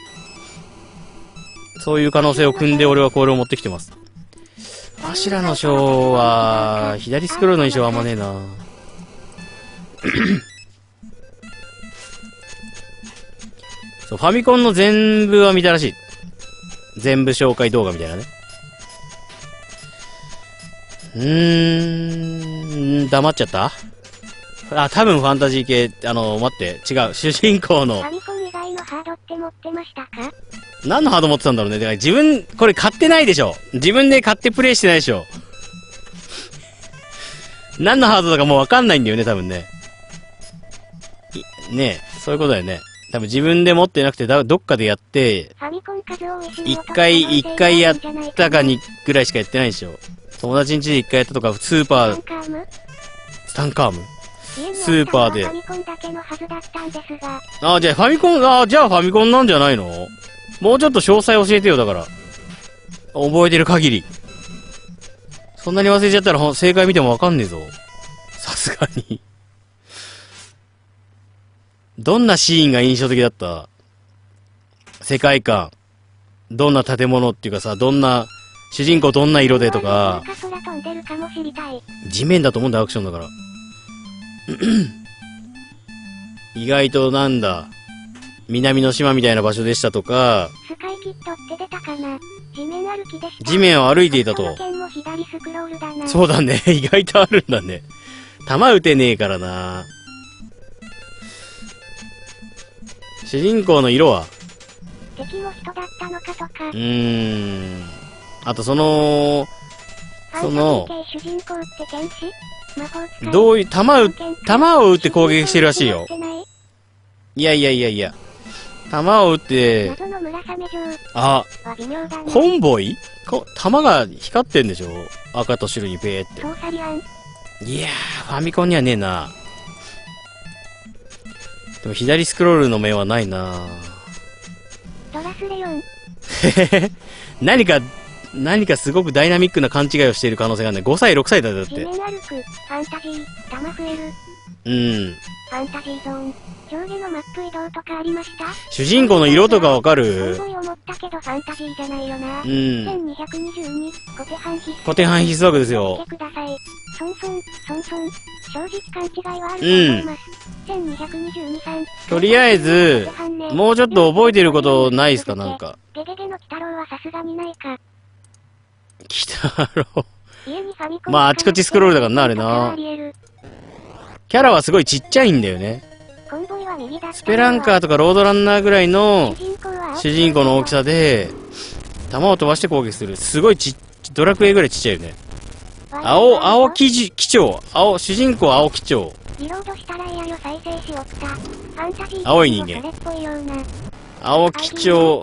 そういう可能性を組んで俺はこれを持ってきてます。アシュラのショーは、左スクロールの印象はあんまねえな。そう、ファミコンの全部は見たらしい。全部紹介動画みたいなね。うーん、黙っちゃったあ、多分ファンタジー系、あの、待って、違う、主人公の。 ファミコン以外のハードって持ってましたか？ 何のハード持ってたんだろうね。だから自分、これ買ってないでしょ。自分で買ってプレイしてないでしょ。 何のハードだかもうわかんないんだよね、多分ね。ねえ、そういうことだよね。多分自分で持ってなくて、だどっかでやって、一回、一回やったかにぐらいしかやってないでしょ。友達ん家で一回やったとか、スーパー、スタンカームスーパーで。ああ、じゃあファミコン、ああ、じゃあファミコンなんじゃないの？もうちょっと詳細教えてよ、だから。覚えてる限り。そんなに忘れちゃったら正解見てもわかんねえぞ。さすがに。どんなシーンが印象的だった？世界観。どんな建物っていうかさ、どんな、主人公どんな色でとか。地面だと思うんだ、アクションだから。意外となんだ、南の島みたいな場所でしたとか、 スカイキットって出たかな？地面歩きでした。 地面を歩いていたと。そうだね、意外とあるんだね。弾撃てねえからな。主人公の色は敵も人だったのかとか。 うーん。あとその、その、 主人公って剣士？ どういう、弾を、弾を撃って攻撃してるらしいよ。いやいやいやいや。弾を撃って、あ、コンボイこ弾が光ってんでしょ？赤と白にペーって。いやー、ファミコンにはねえな。でも左スクロールの面はないな。 ドラスレヨン。 何か、何かすごくダイナミックな勘違いをしている可能性があるね。ごさい、ろくさいだよ、だって。 地面歩く、ファンタジー、弾増える。 うん。 ファンタジーゾーン。上下のマップ移動とかありました？ 主人公の色とかわかる？ コンボイ思ったけどファンタジーじゃないよな。 うん。 せんにひゃくにじゅうに、小手半必須。 小手半必須枠ですよ。 見てください。ソンソン、ソンソン。正直勘違いはあると思います。うん。せんにひゃくにじゅうに、さん。 とりあえず、もうちょっと覚えてることないですか、なんか。 ゲゲゲの鬼太郎はさすがにないか。 鬼太郎。 家にファミコン。 まあ、あちこちスクロールだからな、あれな。キャラはすごいちっちゃいんだよね。スペランカーとかロードランナーぐらいの主人公の大きさで、弾を飛ばして攻撃する。すごいち、ドラクエぐらいちっちゃいよね。青、青機機長。青、主人公青機長。青い人間。青機長。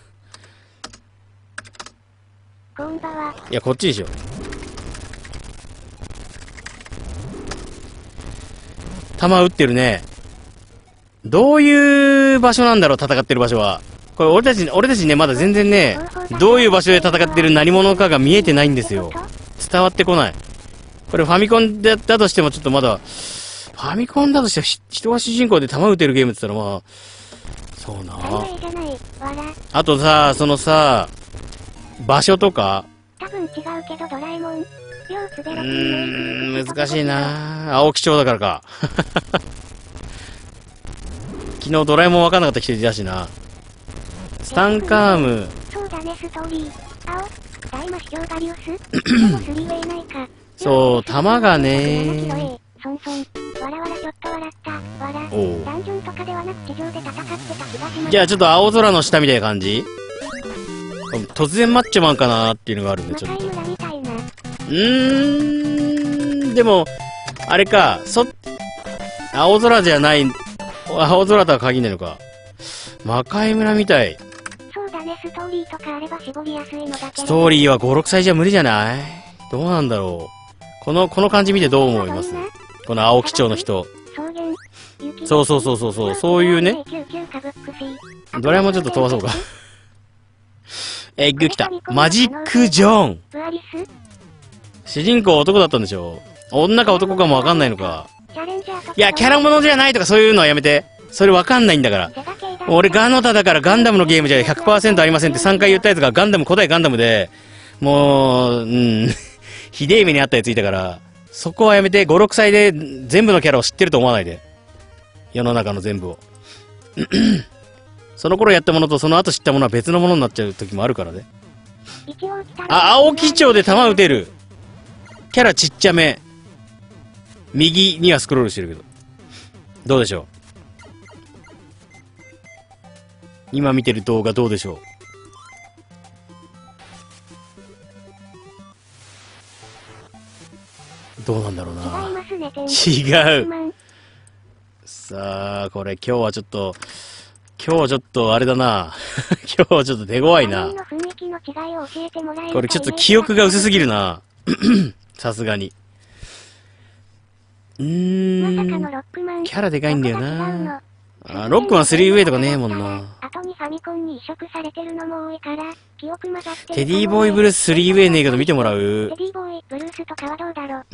いや、こっちでしょ。弾撃ってるね。どういう場所なんだろう、戦ってる場所は。これ俺たち、俺たちね、まだ全然ね、どういう場所で戦ってる何者かが見えてないんですよ。伝わってこない。これファミコンだったとしてもちょっとまだ、ファミコンだとして人が主人公で弾撃てるゲームって言ったらまあ、そうな。あとさ、そのさ、場所とか。 多分違うけどドラえもん。 うーん、難しいな。青基調だからか。昨日ドラえもん分かんなかった人いたしな。スタンカーム。 そうだね、ストーリー。青、大魔司教ガリウス。でもスリーウェイないか。 そう、弾がね。 ソンソン。わらわらちょっと笑った。わら。ダンジョンとかではなく地上で戦ってた気がします。 じゃあちょっと青空の下みたいな感じ？突然マッチョマンかなーっていうのがあるんで、ちょっと。うーん、でも、あれか、そ、青空じゃない、青空とは限らないのか。魔界村みたい。 そうだね、ストーリーとかあれば絞りやすいのだけど。 ストーリーはご、ろくさいじゃ無理じゃない？どうなんだろう。この、この感じ見てどう思います？この青基調の人。そうそうそうそうそう、そういうね。ドラえもんちょっと飛ばそうか。エッグ来た。マジック・ジョーン。主人公男だったんでしょ？女か男かもわかんないのか。いや、キャラものじゃないとかそういうのはやめて。それわかんないんだから。俺ガノタだからガンダムのゲームじゃ ひゃくパーセント ありませんってさんかい言ったやつがガンダム、古代ガンダムで、もう、うん、ひでえ目にあったやついたから、そこはやめて、ご、ろくさいで全部のキャラを知ってると思わないで。世の中の全部を。その頃やったものとその後知ったものは別のものになっちゃう時もあるからね。あ、青基調で弾撃てる。キャラちっちゃめ。右にはスクロールしてるけど。どうでしょう？今見てる動画どうでしょう？ どうなんだろうな。 違いますね、 違う。さあ、これ今日はちょっと、今日はちょっとあれだな。今日はちょっと手強いな。これちょっと記憶が薄すぎるな。さすがに。うーん。キャラでかいんだよな。あ、ロックマンスリーウェイとかねえもんな。テディボーイブルーススリーウェイねえけど見てもらう。 テディボーイブルースとかはどうだろう。うん。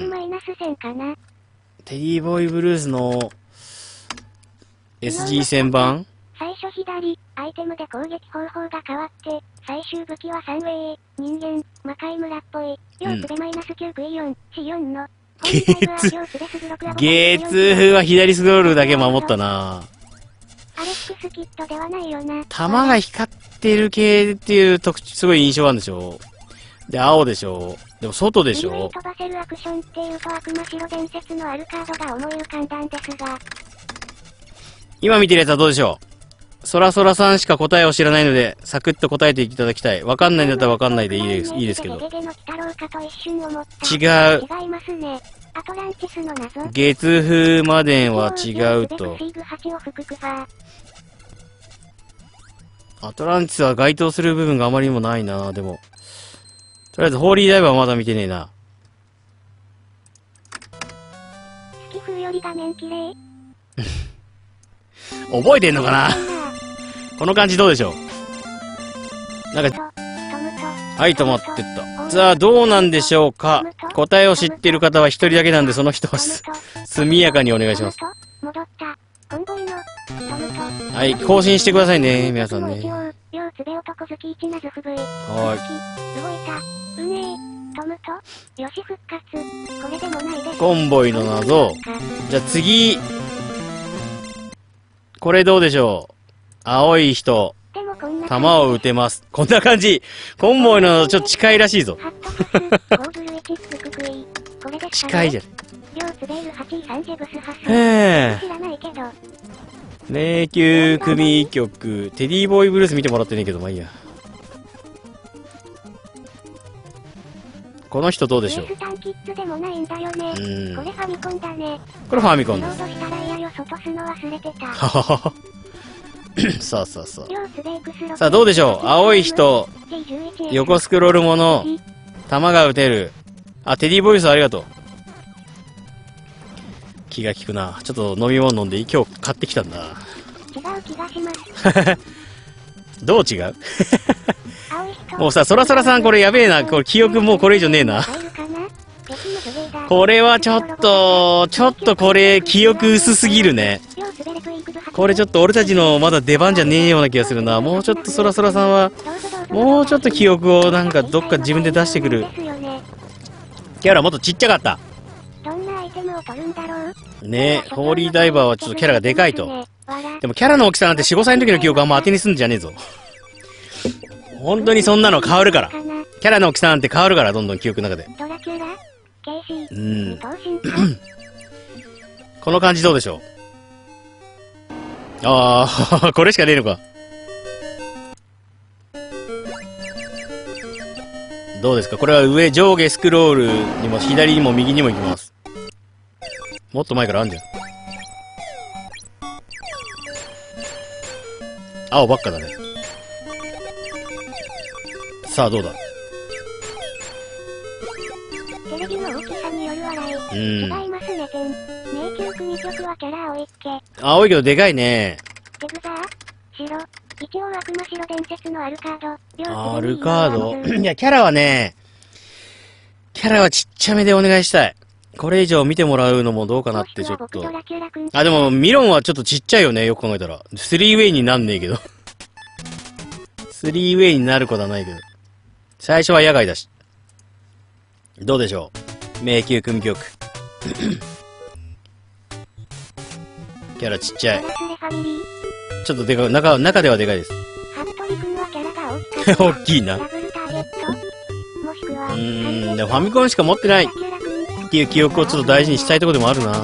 マイナスせんかな。 テディボーイブルースの エスジーせん 版最初左、アイテムで攻撃方法が変わって、最終武器はさんウェイ、人間、魔界村っぽい、両津でマイナスきゅうクイよん、シよんの、 ゲーツ、ゲーツは左スクロールだけ守ったな。 アレックスキットではないよな。 弾が光ってる系っていう特徴、すごい印象あるんでしょ。で、青でしょ。でも外でしょ。 飛ばせるアクションっていうと悪魔城伝説のあるカードが思い浮かんだんですが。 今見てるやつはどうでしょう。そらそらさんしか答えを知らないので、サクッと答えていただきたい。わかんないんだったらわかんないでいいです、いいですけど。違う。月風魔伝は違うと。アトランティスは該当する部分があまりにもないな。でも。とりあえず、ホーリーダイバーはまだ見てねえな。 月風より画面綺麗。 覚えてんのかなこの感じどうでしょう。なんか、はい、止まってった。さあ、どうなんでしょうか。答えを知っている方は一人だけなんで、その人はす、速やかにお願いします。はい、更新してくださいね、皆さんね。はい。コンボイの謎。じゃあ次。これどうでしょう。青い人。弾を撃てます。こんな感じ。コンボイの謎ちょっと近いらしいぞ。近いじゃん。へぇ。迷宮組曲。テディボーイブルース見てもらってねえけど、まあいいや。この人どうでしょう。うん。これファミコンだね。これファミコンです。ははは。さあさあさあ。さあどうでしょう。青い人。横スクロールもの。弾が撃てる。あ、テディボイスありがとう。気が利くな。ちょっと飲み物飲んでいい？今日買ってきたんだ。 違う気がします。 どう違うもうさ、そらそらさんこれやべえな。これ記憶もうこれ以上ねえな。これはちょっと、ちょっとこれ記憶薄すぎるね。これちょっと俺たちのまだ出番じゃねえような気がするな。もうちょっとそらそらさんは、もうちょっと記憶をなんかどっか自分で出してくる。キャラもっとちっちゃかった。ねえ、ホーリーダイバーはちょっとキャラがでかいと。でもキャラの大きさなんてよん、ごさいの時の記憶あんま当てにすんじゃねえぞ。本当にそんなの変わるから。キャラの大きさなんて変わるから、どんどん記憶の中で。うん。この感じどうでしょう。ああ、これしかねえのか。どうですかこれは上、上下スクロールにも左にも右にも行きます。もっと前からあんじゃん。青ばっかだね。さあどうだ。 テレビの大きさによる笑い。うん。違いますね、てん。迷宮組曲はキャラ青いっけ。 青いけどでかいね。 テグザー白。一応悪魔城伝説のアルカード。 アルカードいや、キャラはね、キャラはちっちゃめでお願いしたい。これ以上見てもらうのもどうかなってちょっと。あ、でもミロンはちょっとちっちゃいよね、よく考えたら。スリーウェイになんねえけど。スリーウェイになることはないけど。最初は野外だし。どうでしょう。迷宮組曲。キャラちっちゃい。ちょっとでかい、中、中ではでかいです。大きいな。うーん、でもファミコンしか持ってないっていう記憶をちょっと大事にしたいところでもあるな。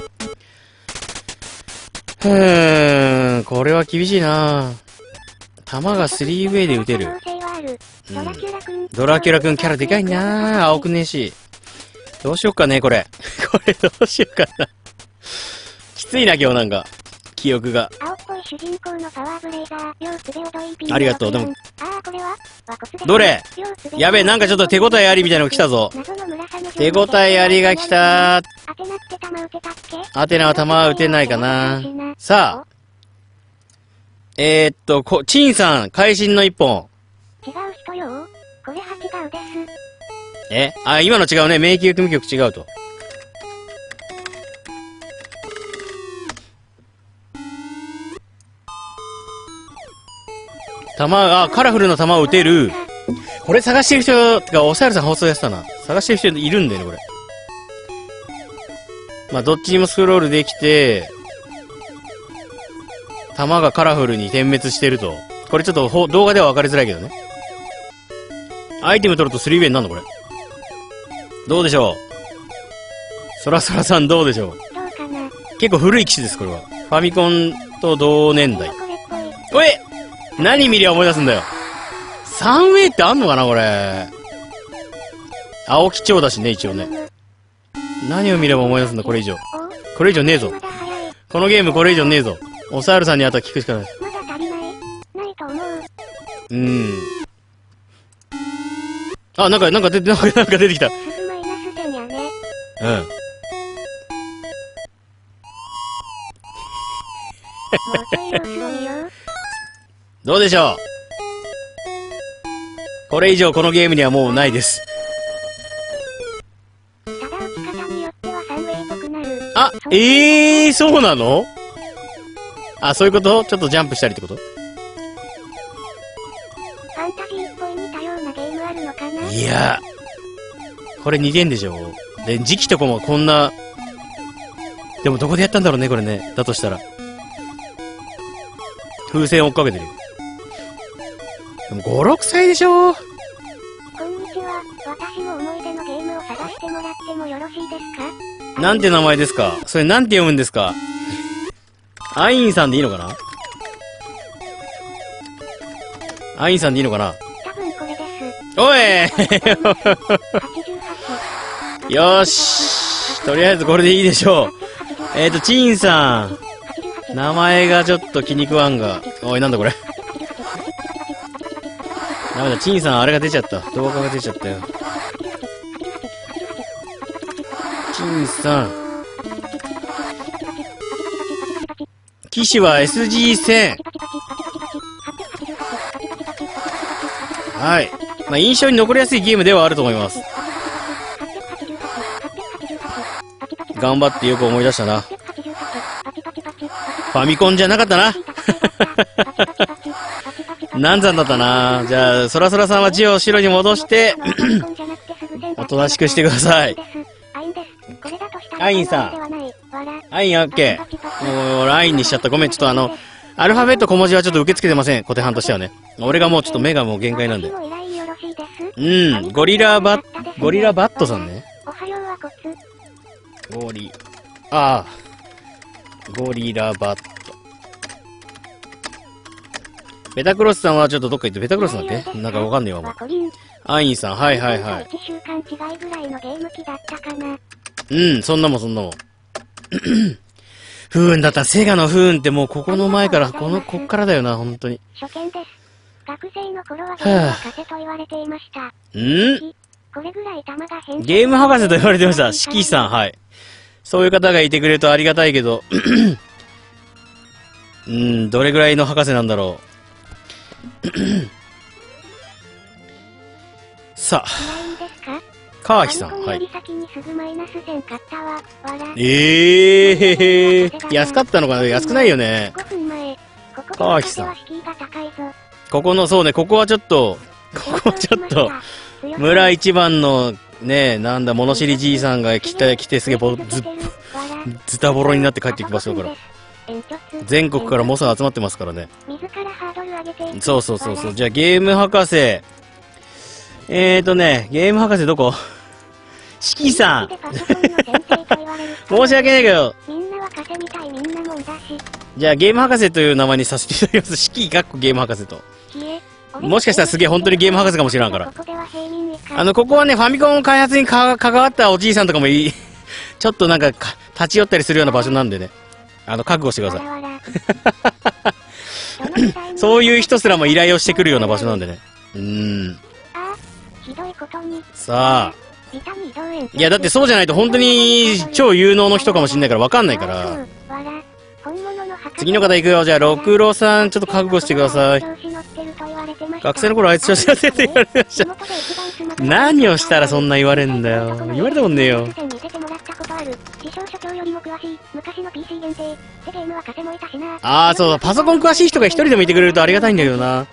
うーん、これは厳しいな。弾がスリーウェイで撃てる。うん、ドラキュラくんキャラでかいな。青くねえし。 どうしよっかね、これ。これどうしよっかな。きついな、今日なんか。記憶が。 青っぽい主人公のパワーブレイザー。両つべおどいピン。 ありがとう、でも。 あー、これは和骨です。 どれやべえ、なんかちょっと手応えありみたいなの来たぞ。手応えありが来たー。 アテナって弾撃てたっけ？ アテナは弾撃てないかな。さあ。えー、っと、こ、チンさん、会心の一本。 違う人よ。これは違うです。 えあ、今の違うね。迷宮組曲違うと。弾、あ、カラフルな弾を撃てる。これ探してる人、てか、おさやるさん放送やってたな。探してる人いるんだよね、これ。まあ、どっちにもスクロールできて、弾がカラフルに点滅してると。これちょっとほ動画では分かりづらいけどね。アイテム取るとスリーウェイになるのこれ。どうでしょう。そらそらさんどうでしょう。 どうかな。 結構古い機種です、これは。ファミコンと同年代。おい何見りゃ思い出すんだよ。さんウェイってあんのかなこれ。青基調だしね、一応ね。何を見れば思い出すんだ、これ以上。これ以上ねえぞ。このゲームこれ以上ねえぞ。おさやるさんにあとは聞くしかない。 まだ足りないないと思う。 うーん。あ、なんか、なんか出て、なんか、なんか出てきた。 すぐマイナス線やね。 うん。 もうちょい様子を見よう。 どうでしょう。これ以上このゲームにはもうないです。 ただ打ち方によってはさんウェイっぽくなる。 あ、ええー、そうなの？あ、そういうこと？ちょっとジャンプしたりってこと？ ファンタジーっぽい似たようなゲームあるのかな？ いや、これ似てんでしょ。で、時期とかもこんな、でもどこでやったんだろうね、これね。だとしたら。風船追っかけてるよ。でもご、ろくさいでしょ。 こんにちは。私も思い出のゲームを探してもらってもよろしいですか？ なんて名前ですか？それなんて読むんですか？アインさんでいいのかな？アインさんでいいのかな？ 多分これです。 おいはちじゅうはち。 よーし。とりあえずこれでいいでしょう。えーと、チンさん。名前がちょっと気に食わんが。おい、なんだこれ。ダメだ、チンさん、あれが出ちゃった。動画が出ちゃったよ。チンさん。機種は エスジーせん。はい。まあ、印象に残りやすいゲームではあると思います。頑張ってよく思い出したな。ファミコンじゃなかったな。難産だったな。じゃあ、そらそらさんは字を白に戻して、おとなしくしてください。アインさん。アインオッケー。もう、アインにしちゃった。ごめん、ちょっとあの、アルファベット小文字はちょっと受け付けてません。小手半としてはね。俺がもうちょっと目がもう限界なんで。うん、ゴリラバッ、ゴリラバットさんね。ゴリ、ああ。ゴリラバット。ベタクロスさんはちょっとどっか行って、ベタクロスだっけ？なんかわかんねえわ、もう。アインさん、はいはいはい。うん、そんなもんそんなもん。不運だった。セガの不運ってもうここの前から、この、こっからだよな、本当に。 初見です。学生の頃はゲーム博士と言われていました。 ん？ これぐらい弾が変ゲーム博士と言われてました。シキさん、はい。そういう方がいてくれるとありがたいけど、うーん、どれぐらいの博士なんだろう。さあ、カーヒさん、はい。ええー、安かったのかな？安くないよね。カーヒさん。ここの、そうね、ここはちょっと、ここはちょっと、村一番の、ね、なんだ、物知りじいさんが来て、来てすげえぼ、ず、ズタボロになって帰ってきますよ、これ。全国から猛者が集まってますからね。そうそうそうそう。じゃあゲーム博士。えーとね、ゲーム博士どこ？シキさん。申し訳ないけど。じゃあゲーム博士という名前にさせていただきます。シキかっこゲーム博士と。 もしかしたらすげえ本当にゲーム博士かもしれんから。あの、ここはね、ファミコン開発にか関わったおじいさんとかもいい、ちょっとなんかか、立ち寄ったりするような場所なんでね。あの、覚悟してください。そういう人すらも依頼をしてくるような場所なんでね。うーん。さあ。いや、だってそうじゃないと本当に超有能の人かもしんないから分かんないから。次の方行くよ。じゃあ、六郎さん、ちょっと覚悟してください。学生の頃あいつ調子乗ってって言われました。何をしたらそんな言われんだよ。言われたもんねえよ。ああ、そうだ、パソコン詳しい人が一人でもいてくれるとありがたいんだけどな。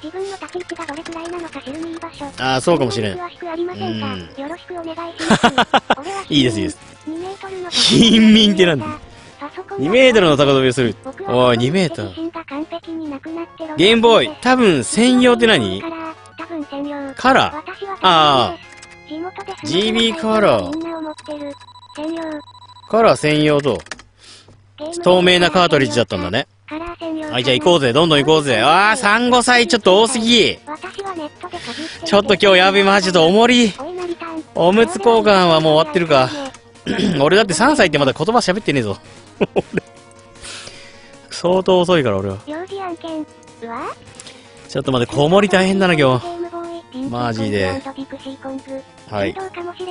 ああ、そうかもしれん。うん。いいです、いいです。貧民ってなんだ。にメートルの高跳びをする。おい、にメートル。ゲームボーイ、多分専用って何？カラー。ああ。ジービー カラー。カラー専用と、透明なカートリッジだったんだね。はい、じゃあ行こうぜ。どんどん行こうぜ。ああ、さん、ごさいちょっと多すぎ。ちょっと今日やべえ、マジとおもり。おむつ交換はもう終わってるか。俺だってさんさいってまだ言葉喋ってねえぞ。相当遅いから俺は。ちょっと待って、子守大変だな今日。マジで。はい。ん？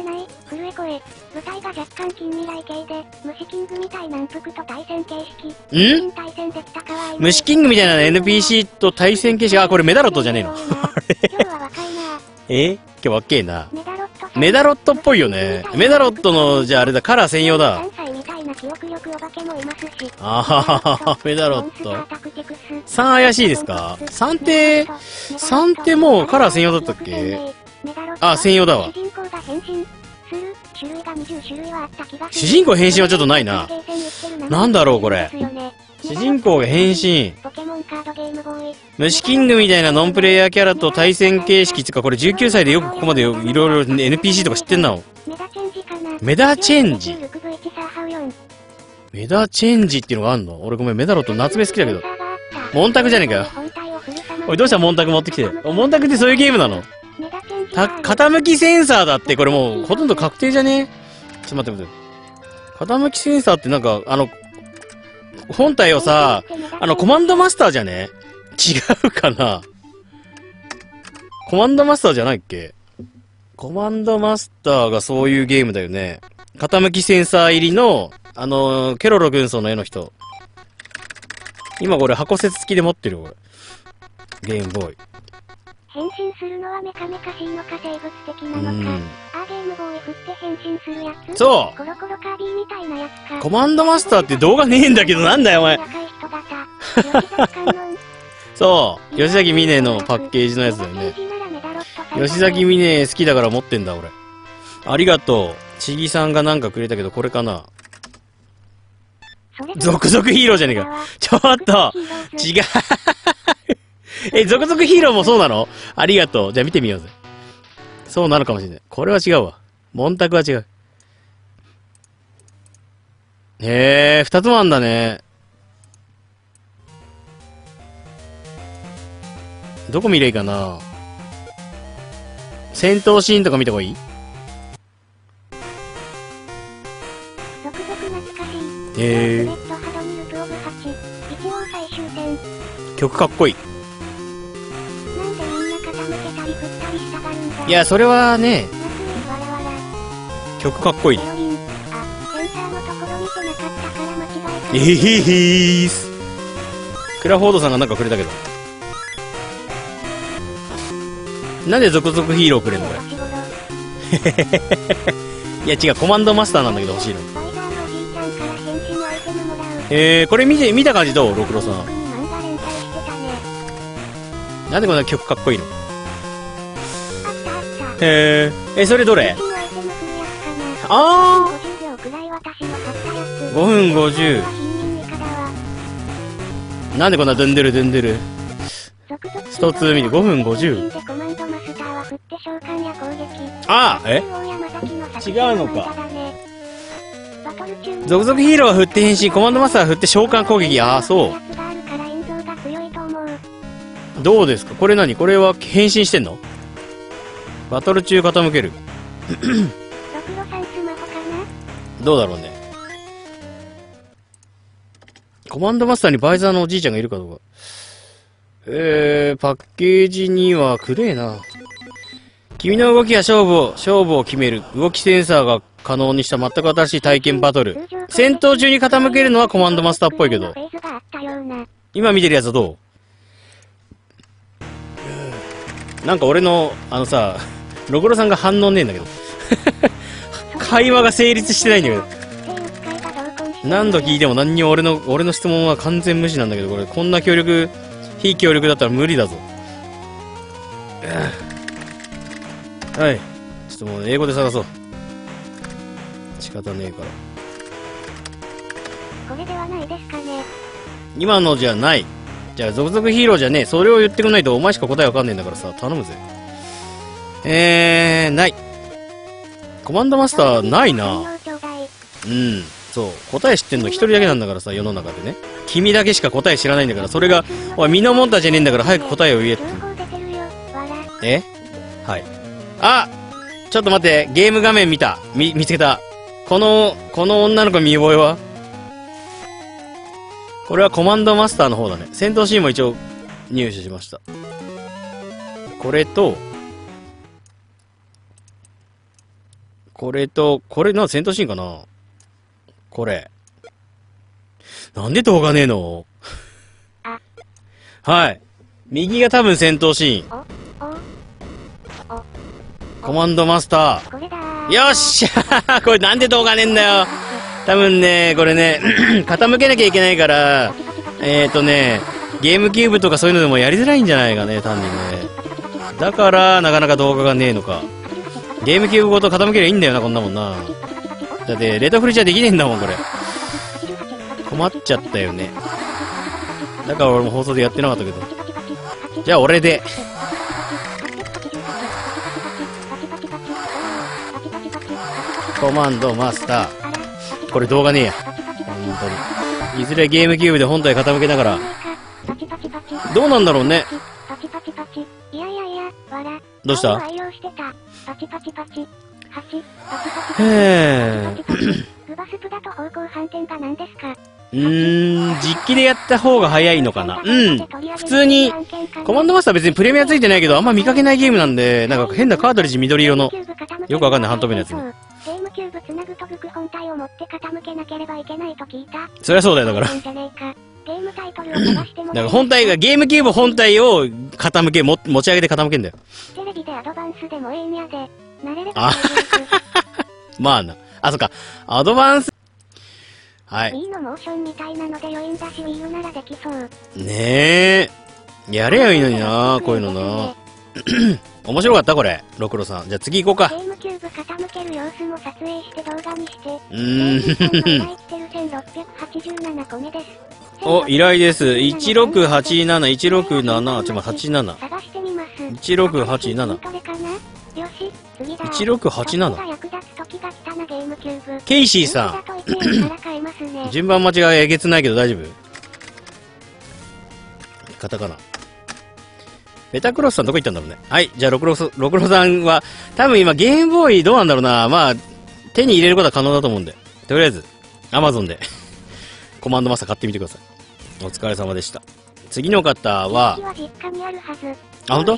虫キングみたいな エヌピーシー と対戦形式。あ、これメダロットじゃねえの。え？今日わっけえな。メダロットっぽいよね。メダロットの、じゃああれだ、カラー専用だ。あははは、メダロット。さん怪しいですか？ さん って、さんってもうカラー専用だったっけ？あ、専用だわ。主人公変身はちょっとないな。なんだろうこれ。主人公が変身。虫キングみたいなノンプレイヤーキャラと対戦形式つか、これじゅうきゅうさいでよくここまでいろいろ エヌピーシー とか知ってんな。メダチェンジ。メダチェンジっていうのがあんの？俺ごめん、メダロット夏目好きだけど。モンタクじゃねえかよ。おい、どうしたモンタク持ってきて。モンタクってそういうゲームなの？た、傾きセンサーだって、これもうほとんど確定じゃね？ちょっと待って待って。傾きセンサーってなんか、あの、本体をさ、あの、コマンドマスターじゃね？違うかな？コマンドマスターじゃないっけ？コマンドマスターがそういうゲームだよね。傾きセンサー入りの、あのー、ケロロ軍曹の絵の人。今これ箱説付きで持ってるよ、これ。ゲームボーイ。変身するのはメカメカしいのか生物的なのか。あ、ゲームボーイ振って変身するやつ。そう。コロコロカービィみたいなやつか。コマンドマスターって動画ねえんだけど、なんだよお前。そう。吉崎美音のパッケージのやつだよね。吉崎美音好きだから持ってんだ俺。ありがとう。ちぎさんがなんかくれたけど、これかな。続々ヒーローじゃねえか。ちょっと違う。え、続々ヒーローもそうなの？ありがとう。じゃあ見てみようぜ。そうなのかもしれない。これは違うわ。モンタクは違う。へえ、二つもあんだね。どこ見ればいいかな？戦闘シーンとか見た方がいい？へえ。曲かっこいい。いや、それはね、曲かっこいい。えへへーす。クラフォードさんがなんかくれたけど。なんで続々ヒーローくれんのこれ。いや違う、コマンドマスターなんだけど欲しいの。えー、これ見て、見た感じどう？六郎さん。なんでこんな曲かっこいいの？へー。え、それどれ？あーごふんごじゅう。なんでこんなドゥンドゥルドゥンドゥル。一つ見てごふんごじゅう。ああ、え？違うのか。続々ヒーローは振って変身、コマンドマスターは振って召喚攻撃。ああ、そう。 どうですかこれ何これは変身してんの？バトル中傾ける。 ろくろさんスマホかな？ どうだろうね。コマンドマスターにバイザーのおじいちゃんがいるかどうか。えー、パッケージにはくれえな。君の動きや勝負を、勝負を決める。動きセンサーが可能にした全く新しい体験バトル。戦闘中に傾けるのはコマンドマスターっぽいけど。今見てるやつはどう？なんか俺の、あのさ、ログロさんが反応ねえんだけど。会話が成立してないんだけど。何度聞いても何にも俺の、俺の質問は完全無視なんだけど、これ、こんな協力、非協力だったら無理だぞ。はい。ちょっともう英語で探そう。仕方ねえから。 これではないですかね。 今のじゃない。じゃあ、続々ヒーローじゃねえ。それを言ってくんないとお前しか答えわかんねえんだからさ、頼むぜ。えー、ない。コマンドマスター、ないな。うん。そう。答え知ってんの一人だけなんだからさ、世の中でね。君だけしか答え知らないんだから、それが、おい、みんなもんたじゃねえんだから早く答えを言えって。え？はい。あ！ちょっと待って、ゲーム画面見た。み、見つけた。この、この女の子見覚えは？これはコマンドマスターの方だね。戦闘シーンも一応入手しました。これと、これと、これな、戦闘シーンかな？これ。なんで動画ねえの？はい。右が多分戦闘シーン。コマンドマスター。よっしゃこれなんで動画ねえんだよ。多分ね、これね、傾けなきゃいけないから、えーとね、ゲームキューブとかそういうのでもやりづらいんじゃないかね、単にね。だから、なかなか動画がねえのか。ゲームキューブごと傾けりゃいいんだよな、こんなもんな。だって、レッドフルじゃできねえんだもん、これ。困っちゃったよね。だから俺も放送でやってなかったけど。じゃあ俺で。コマンドマスター。これ動画ねえや。本当に。いずれゲームキューブで本体傾けながら。どうなんだろうね。どうした？へぇグバスプだと方向反転が何ですか？ うーん、実機でやった方が早いのかな。うん。普通に、コマンドマスター別にプレミアついてないけど、あんま見かけないゲームなんで、なんか変なカートリッジ緑色の、よくわかんない半透明のやつね。 ゲームキューブつなぐとブク本体を持って傾けなければいけないと聞いた。 そりゃそうだよ、だから。 ゲームタイトルを探してもだから本体が、ゲームキューブ本体を傾け、も、持ち上げて傾けんだよ。 テレビでアドバンスでもええんやで。慣れればあまあな。あ、そっか。アドバンス。はい。 Wii のモーションみたいなので余韻だし Wii U ならできそう。 ねえ。やればいいのにな、こういうのな。面白かったこれ。ロクロさん。じゃあ次行こうか。 ゲームキューブ傾ける様子も撮影して動画にして。 うーん。 せんろっぴゃくはちじゅうなな個目です。 お、依頼です。いちろくはちなな、いちろくなな、ちょ、ま、はちなな。 探してみます。 いちろくはちなな。 よし、次だ。 いちろくはちなな。 役立つ時が来たなゲームキューブ。 ケイシーさん。順番間違いえげつないけど大丈夫？カタカナ。ベタクロスさんどこ行ったんだろうね。はい。じゃあ、ロクロス、ロクロさんは、多分今ゲームボーイどうなんだろうな。まあ、手に入れることは可能だと思うんで。とりあえず、アマゾンで、コマンドマスター買ってみてください。お疲れ様でした。次の方は、あ、ほんと？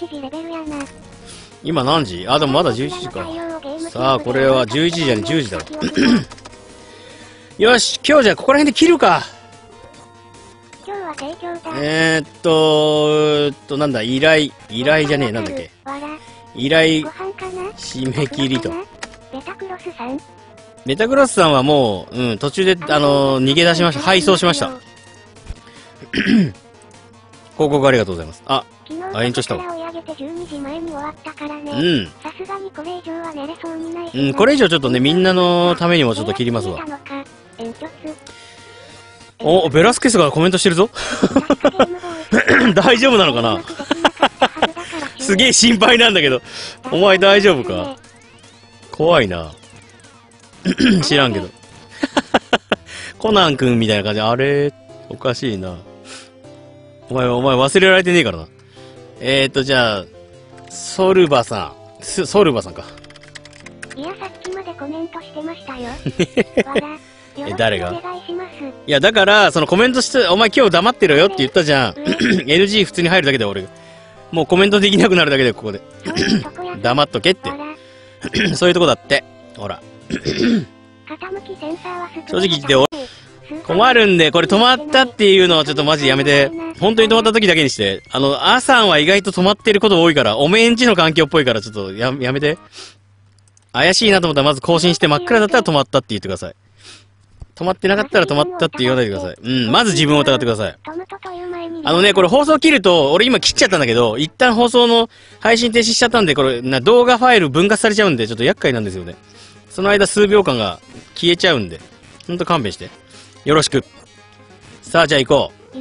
今何時？あ、でもまだじゅういちじか。さあ、これはじゅういちじじゃね、じゅうじだろ。よし、今日じゃあここら辺で切るか。えーっと、えーっと、なんだ、依頼、依頼じゃねえ、なんだっけ。依頼、締め切りと。 ベタクロスさんベタクロスさんはもう、うん、途中で、あのー、逃げ出しました。配送しました。広告ありがとうございます。あ、あ、延長したわ。うん。うん、これ以上ちょっとね、みんなのためにもちょっと切りますわ。お、ベラスケスがコメントしてるぞ。大丈夫なのかな。すげえ心配なんだけど。お前大丈夫か？怖いな。知らんけど。コナン君みたいな感じ。あれおかしいな。お前、お前忘れられてねえからな。 えーと、じゃあ、ソルバさん。ソソルバさんか。 いや、さっきまでコメントしてましたよ。わら。 え、誰がお願いします。 いや、だから、そのコメントして、お前今日黙ってろよって言ったじゃん。エヌジー 普通に入るだけで俺。もうコメントできなくなるだけで、ここで。黙っとけって。そういうとこだって。ほら。 傾きセンサーは正直言って俺、困るんで、これ止まったっていうのはちょっとマジやめて。本当に止まった時だけにして。あの、アさんは意外と止まってること多いから、おめんちの環境っぽいからちょっとや、やめて。怪しいなと思ったらまず更新して真っ暗だったら止まったって言ってください。止まってなかったら止まったって言わないでください。うん、まず自分を疑ってください。あのね、これ放送切ると、俺今切っちゃったんだけど、一旦放送の配信停止しちゃったんで、これ、な動画ファイル分割されちゃうんで、ちょっと厄介なんですよね。その間数秒間が消えちゃうんで、ほんと勘弁して。よろしく。さあ、じゃあ行こう。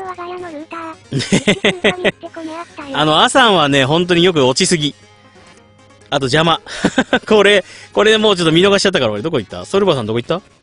あの、アさんはね、本当によく落ちすぎ。あと邪魔。これ、これもうちょっと見逃しちゃったから俺どこ行った？ソルバさんどこ行った？